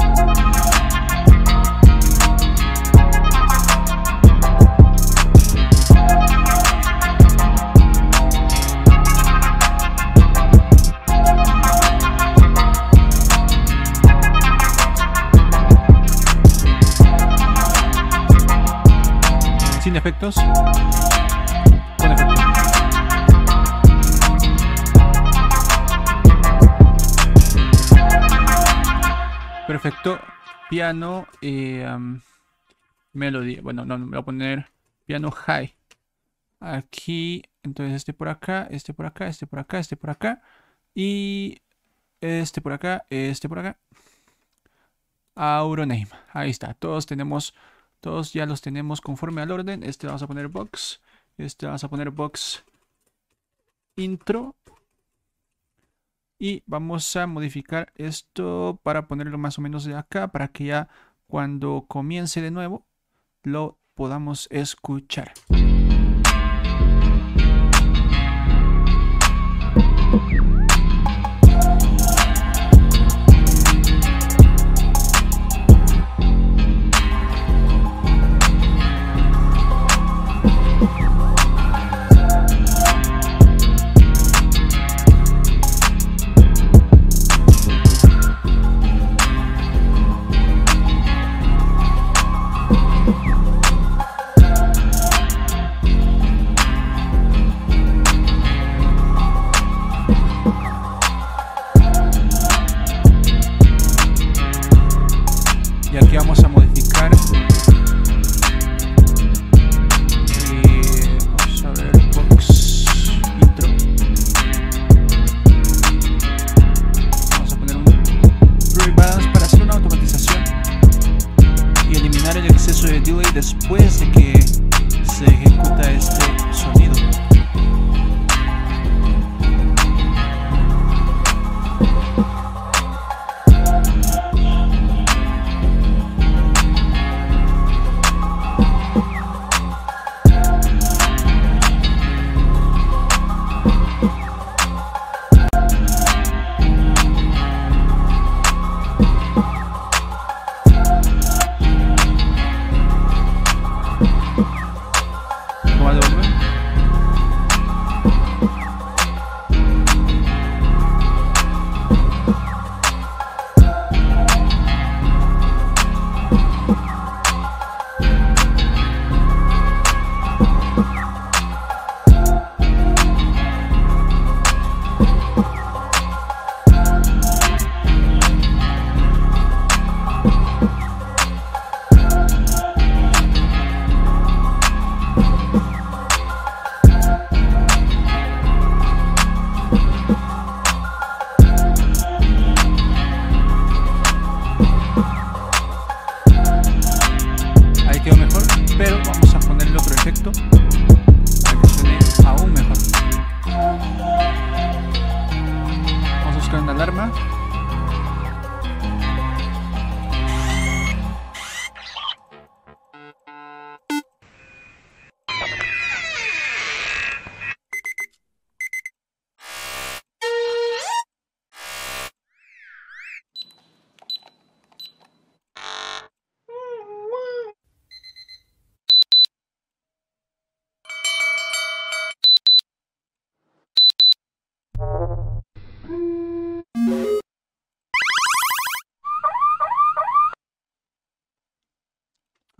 Speaker 1: Sin efectos. Con efectos. Perfecto. Piano melody. Bueno, no, me voy a poner piano high. Aquí. Entonces este por acá, este por acá, este por acá, este por acá. Y este por acá, este por acá. Auroname. Ahí está. Todos ya los tenemos conforme al orden. Este vamos a poner box. Este vamos a poner box intro. Y vamos a modificar esto para ponerlo más o menos de acá, para que ya cuando comience de nuevo lo podamos escuchar.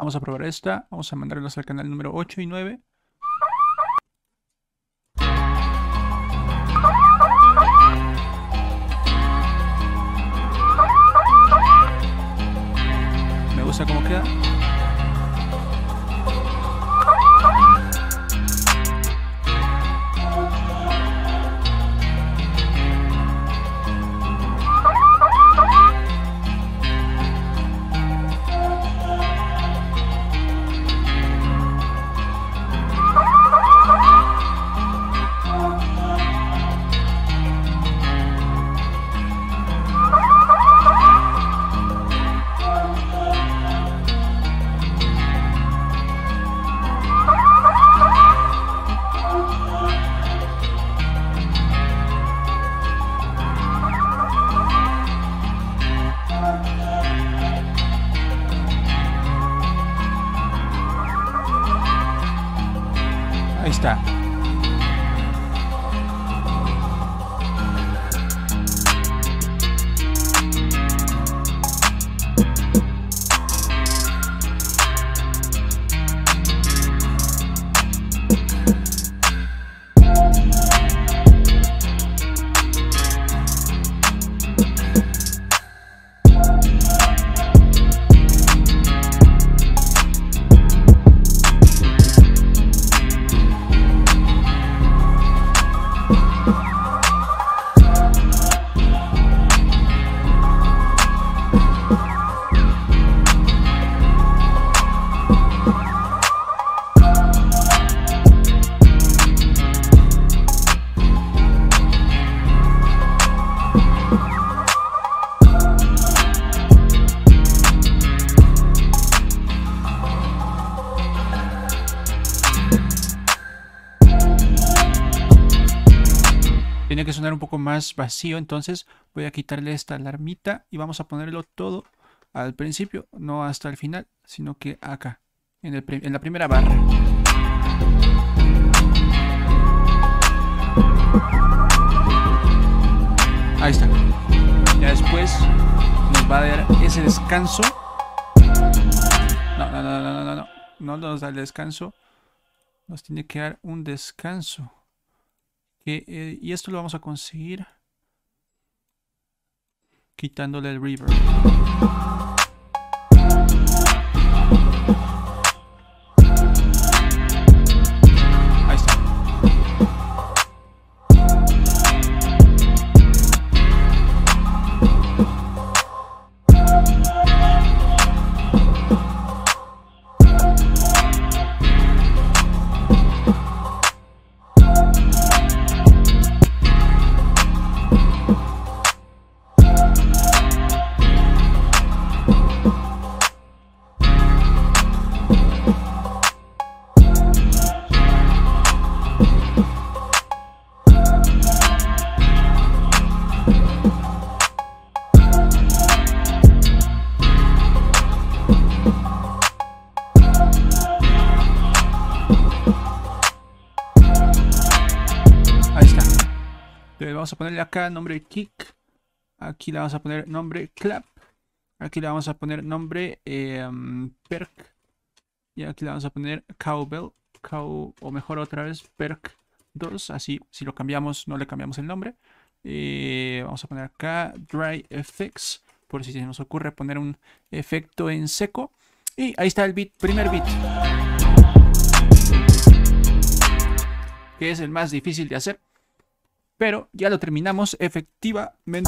Speaker 1: Vamos a probar esta. Vamos a mandarlos al canal número 8 y 9. Me gusta cómo queda. Ahí está. Tiene que sonar un poco más vacío, entonces voy a quitarle esta alarmita y vamos a ponerlo todo al principio, no hasta el final, sino que acá, en la primera barra. Ahí está. Ya después nos va a dar ese descanso. No nos da el descanso. Nos tiene que dar un descanso. Y esto lo vamos a conseguir quitándole el reverb. Ahí está. Vamos a ponerle acá nombre kick. Aquí le vamos a poner nombre clap. Aquí le vamos a poner nombre perk. Y aquí le vamos a poner cowbell. O mejor otra vez perk 2. Así, si lo cambiamos, no le cambiamos el nombre. Vamos a poner acá dry effects. Por si se nos ocurre poner un efecto en seco. Y ahí está el beat, primer beat. Que es el más difícil de hacer. Pero ya lo terminamos efectivamente.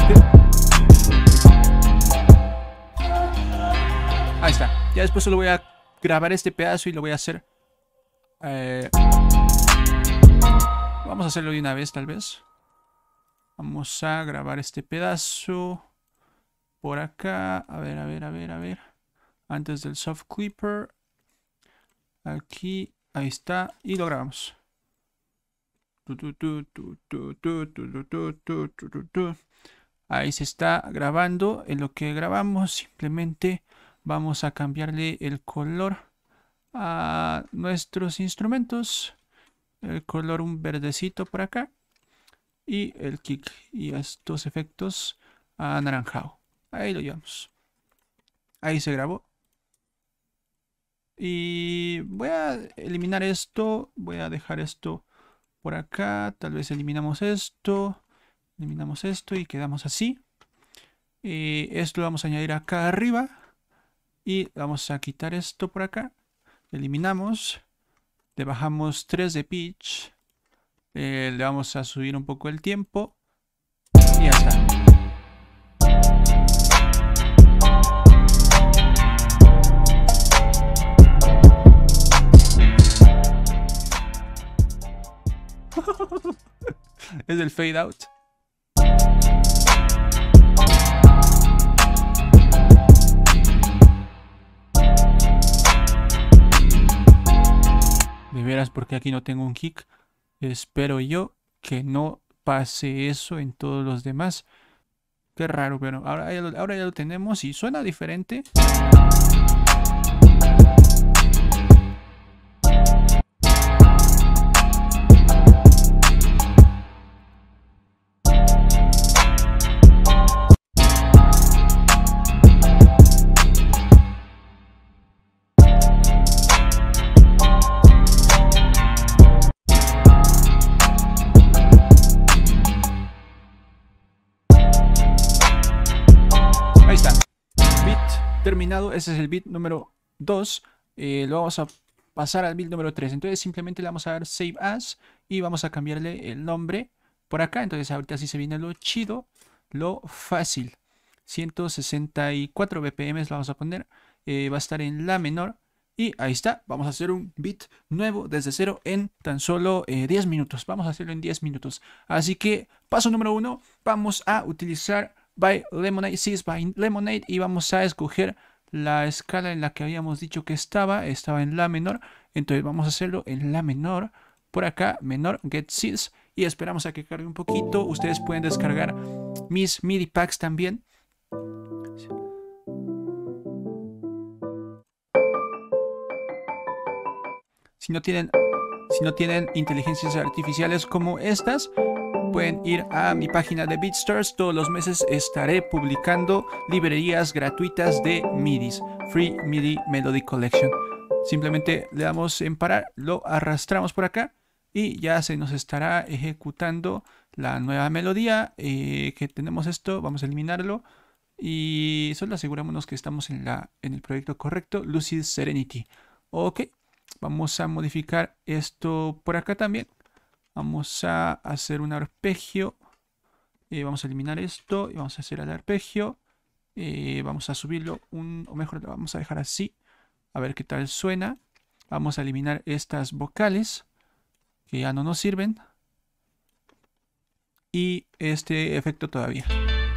Speaker 1: Ahí está. Ya después solo voy a grabar este pedazo y lo voy a hacer. Vamos a hacerlo de una vez tal vez. Vamos a grabar este pedazo. Por acá. A ver. Antes del soft clipper. Aquí. Ahí está. Y lo grabamos. Ahí se está grabando. En lo que grabamos simplemente vamos a cambiarle el color a nuestros instrumentos. El color un verdecito por acá. Y el kick y estos efectos anaranjado. Ahí lo llevamos. Ahí se grabó. Y voy a eliminar esto. Voy a dejar esto por acá. Tal vez eliminamos esto. Eliminamos esto y quedamos así. Esto lo vamos a añadir acá arriba. Y vamos a quitar esto por acá. Eliminamos. Le bajamos 3 de pitch. Le vamos a subir un poco el tiempo. Y ya está. Es el fade out. De veras, porque aquí no tengo un kick. Espero yo que no pase eso en todos los demás. Qué raro, pero ahora ya lo tenemos y suena diferente. Ahí está. Beat terminado. Ese es el beat número 2. Lo vamos a pasar al beat número 3. Entonces simplemente le vamos a dar Save As y vamos a cambiarle el nombre por acá. Entonces ahorita sí se viene lo chido, lo fácil. 164 BPM lo vamos a poner. Va a estar en la menor. Y ahí está. Vamos a hacer un beat nuevo desde cero en tan solo 10 minutos. Vamos a hacerlo en 10 minutos. Así que paso número 1. Vamos a utilizar by Lemonade, Seize by Lemonade, y vamos a escoger la escala en la que habíamos dicho que estaba en la menor. Entonces vamos a hacerlo en la menor, por acá, menor, get Seize, y esperamos a que cargue un poquito. Ustedes pueden descargar mis MIDI packs también. Si no tienen inteligencias artificiales como estas, pueden ir a mi página de BeatStars. Todos los meses estaré publicando librerías gratuitas de MIDIs, Free MIDI Melody Collection. Simplemente le damos en parar, lo arrastramos por acá y ya se nos estará ejecutando la nueva melodía. Que tenemos esto, vamos a eliminarlo y solo asegurémonos que estamos en el proyecto correcto, Lucid Serenity. Ok, vamos a modificar esto por acá también. Vamos a hacer un arpegio. Vamos a eliminar esto y vamos a hacer el arpegio. Vamos a subirlo, o mejor lo vamos a dejar así. A ver qué tal suena. Vamos a eliminar estas vocales que ya no nos sirven. Y este efecto todavía.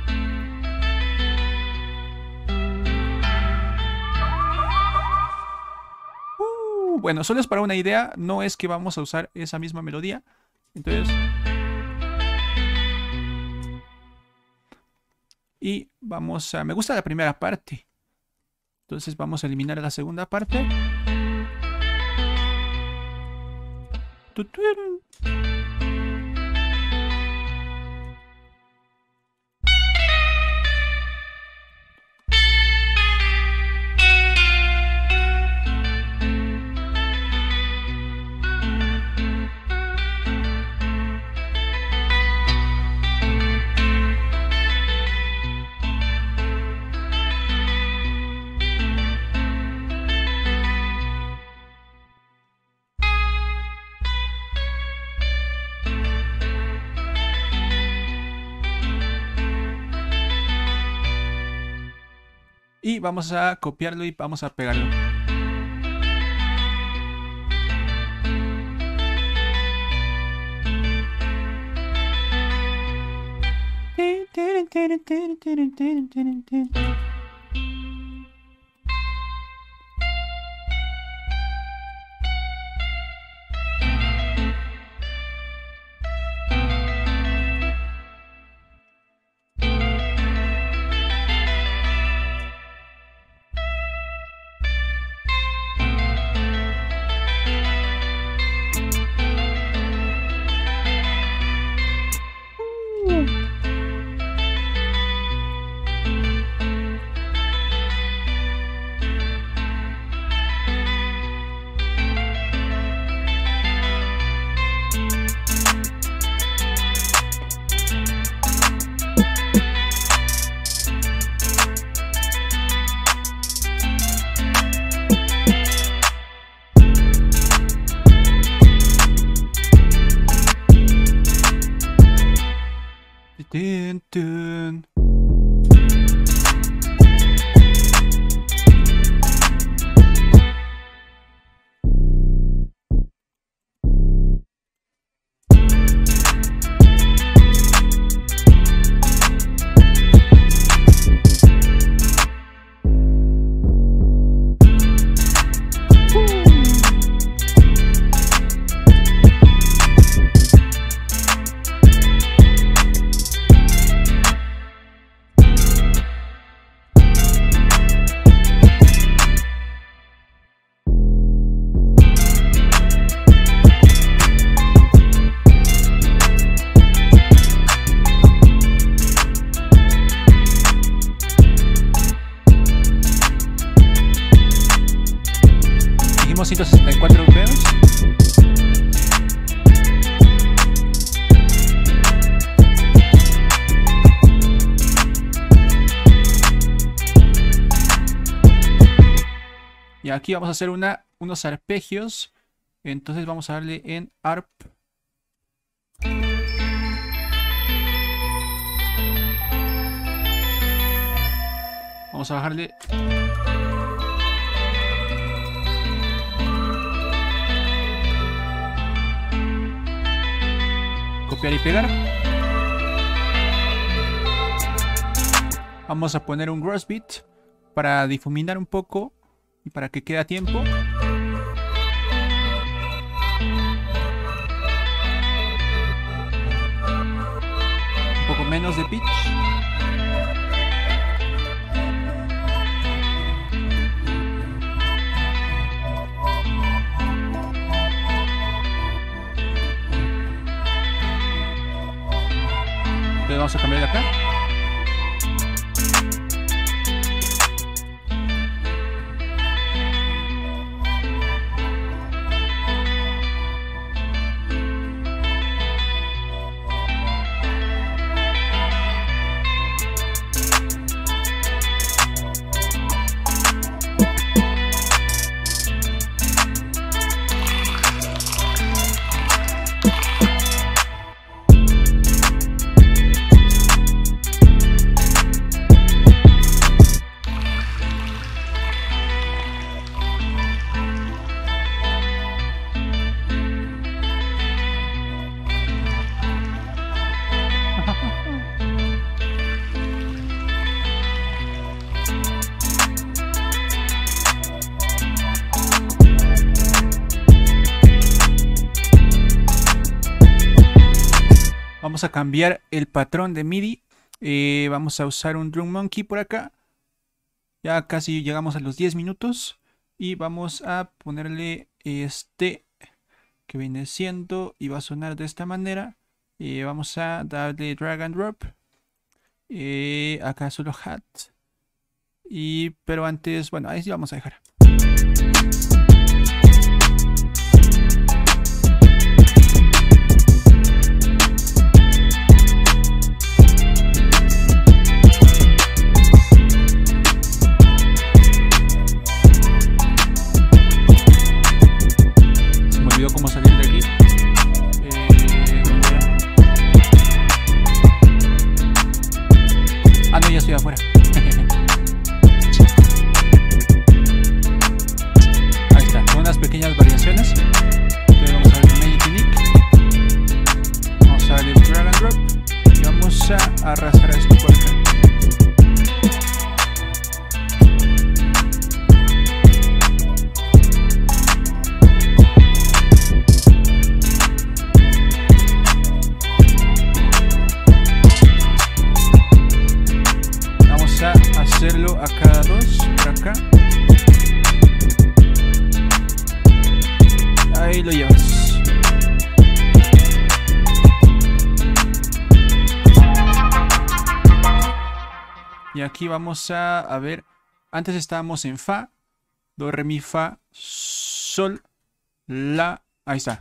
Speaker 1: Bueno, solo es para una idea. No es que vamos a usar esa misma melodía. Entonces, y vamos a... Me gusta la primera parte. Entonces vamos a eliminar la segunda parte. Y vamos a copiarlo y vamos a pegarlo. Tin, tin. Dijimos 164 BPMs. Y aquí vamos a hacer unos arpegios. Entonces vamos a darle en ARP. Vamos a bajarle. Copiar y pegar. Vamos a poner un gross beat para difuminar un poco y para que quede a tiempo. Un poco menos de pitch. Entonces vamos a cambiar de acá. Vamos a cambiar el patrón de MIDI. Vamos a usar un Drum Monkey por acá. Ya casi llegamos a los 10 minutos. Y vamos a ponerle este que viene siendo y va a sonar de esta manera. Vamos a darle drag and drop. Acá solo hat. Pero antes, bueno, ahí sí vamos a dejar. Cómo salir de aquí. Ah, no, ya estoy afuera. Ahí está, con unas pequeñas variaciones. Entonces vamos a ver Magic Unique. Vamos a darle drag and drop. Y vamos a arrastrar esto por acá. Hacerlo a cada dos por acá. Ahí lo llevas. Y aquí vamos a ver. Antes estábamos en fa, do, re, mi, fa, sol, la. Ahí está.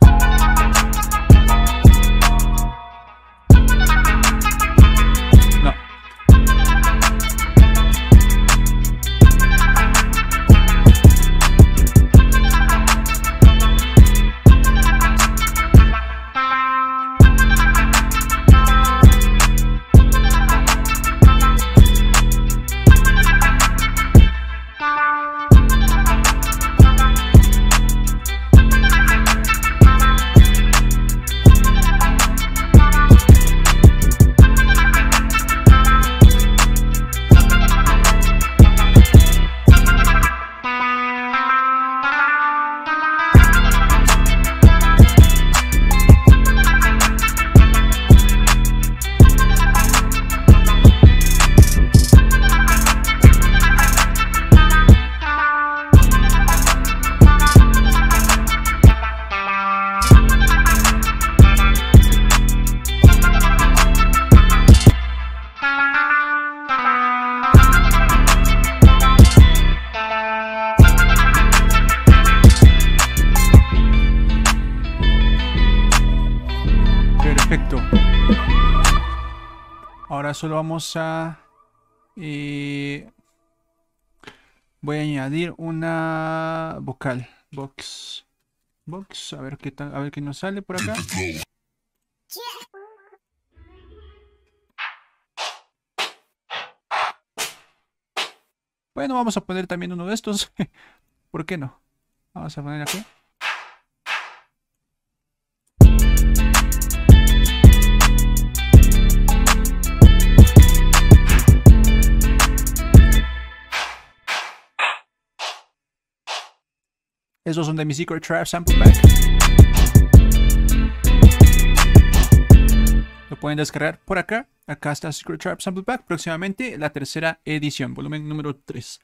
Speaker 1: Perfecto. Ahora solo vamos a... voy a añadir una vocal. Box. A ver qué tal, a ver qué nos sale por acá. Bueno, vamos a poner también uno de estos. ¿Por qué no? Vamos a poner aquí. Esos son de mi Secret Trap Sample Pack. Lo pueden descargar por acá. Acá está Secret Trap Sample Pack. Próximamente la tercera edición, volumen número 3.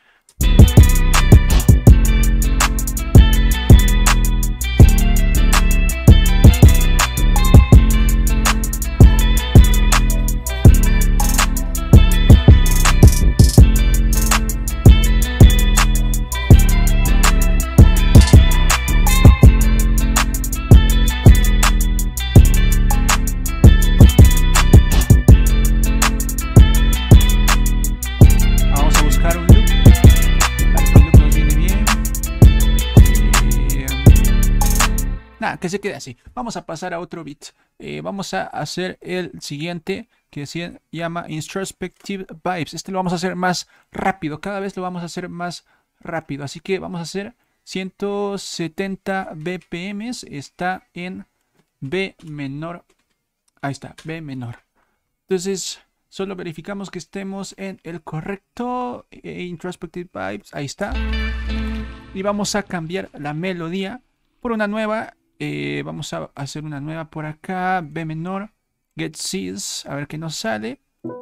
Speaker 1: Que se quede así. Vamos a pasar a otro beat. Vamos a hacer el siguiente, que se llama Introspective Vibes. Este lo vamos a hacer más rápido. Cada vez lo vamos a hacer más rápido. Así que vamos a hacer 170 BPM. Está en B menor. Ahí está, B menor. Entonces, solo verificamos que estemos en el correcto. Introspective Vibes. Ahí está. Y vamos a cambiar la melodía por una nueva. Vamos a hacer una nueva por acá. B menor. Get Seas. A ver qué nos sale.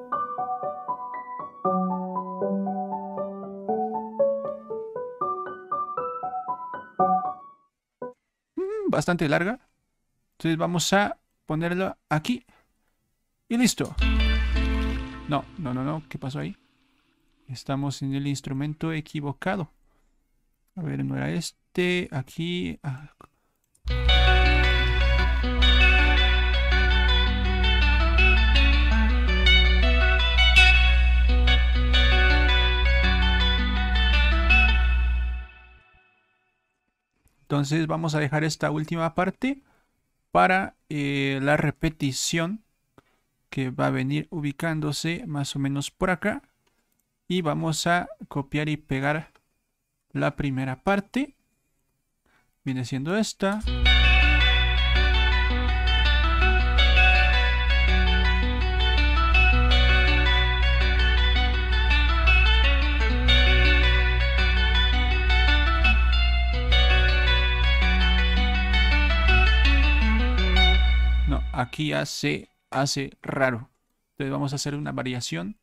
Speaker 1: Bastante larga. Entonces vamos a ponerlo aquí. Y listo. No. ¿Qué pasó ahí? Estamos en el instrumento equivocado. A ver, no era este. Aquí. Entonces vamos a dejar esta última parte para la repetición, que va a venir ubicándose más o menos por acá. Y vamos a copiar y pegar la primera parte. Viene siendo esta. No, aquí ya se hace raro. Entonces vamos a hacer una variación.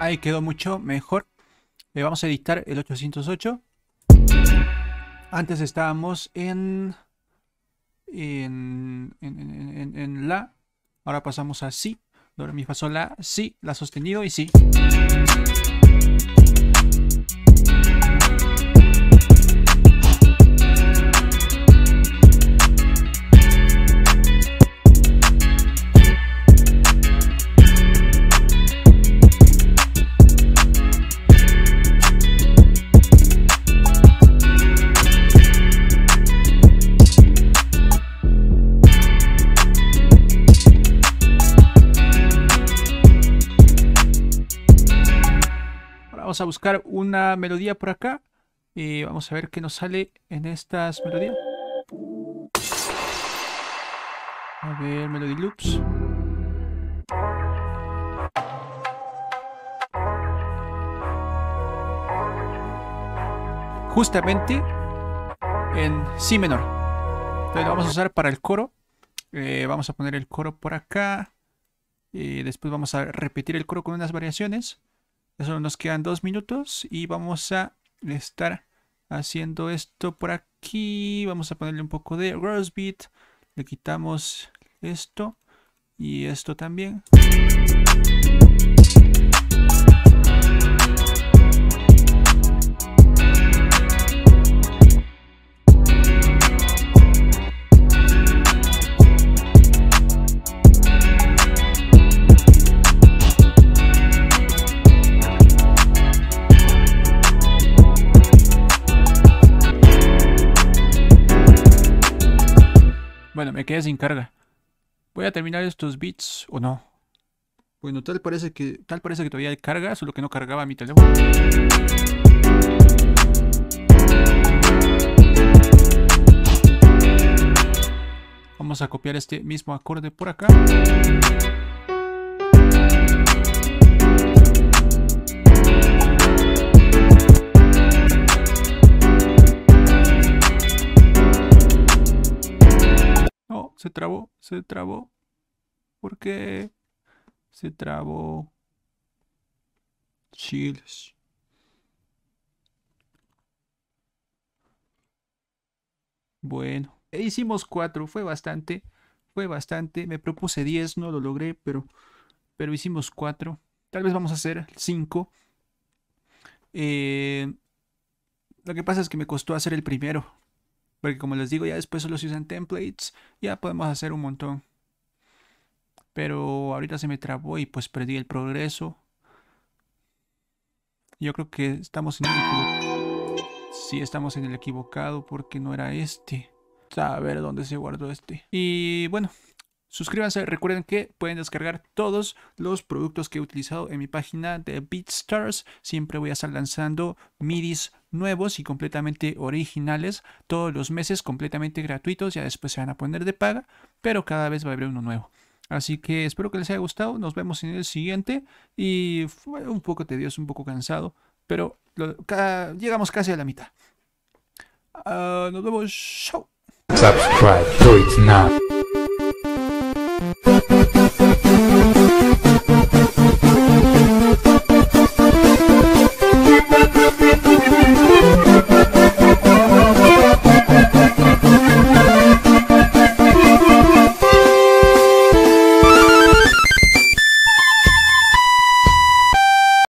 Speaker 1: Ahí quedó mucho mejor. Vamos a editar el 808. Antes estábamos en la. Ahora pasamos a si. Do, re, mi, fa, sol, la, si. La sostenido y si. Vamos a buscar una melodía por acá y vamos a ver qué nos sale en estas melodías. A ver, Melody Loops. Justamente en si menor. Entonces lo vamos a usar para el coro. Vamos a poner el coro por acá. Después vamos a repetir el coro con unas variaciones. Eso nos quedan 2 minutos y vamos a estar haciendo esto por aquí. Vamos a ponerle un poco de Rose Beat. Le quitamos esto y esto también. Bueno, me quedé sin carga. Voy a terminar estos beats o no. Bueno, tal parece que todavía hay carga, solo que no cargaba mi teléfono. Vamos a copiar este mismo acorde por acá. Oh, se trabó, se trabó. ¿Por qué? Se trabó. Chiles. Bueno, hicimos 4, fue bastante. Me propuse 10, no lo logré, pero hicimos 4. Tal vez vamos a hacer 5. Lo que pasa es que me costó hacer el primero. Porque como les digo, ya después solo se usan templates. Ya podemos hacer un montón. Pero ahorita se me trabó y pues perdí el progreso. Yo creo que estamos en el equivocado. Sí, estamos en el equivocado porque no era este. A ver dónde se guardó este. Y bueno, suscríbanse. Recuerden que pueden descargar todos los productos que he utilizado en mi página de BeatStars. Siempre voy a estar lanzando MIDIs nuevos y completamente originales todos los meses, completamente gratuitos. Ya después se van a poner de paga, pero cada vez va a haber uno nuevo. Así que espero que les haya gustado. Nos vemos en el siguiente. Y fue un poco tedioso, un poco cansado, pero llegamos casi a la mitad. Nos vemos. Chao.
Speaker 2: Subscribe to it now.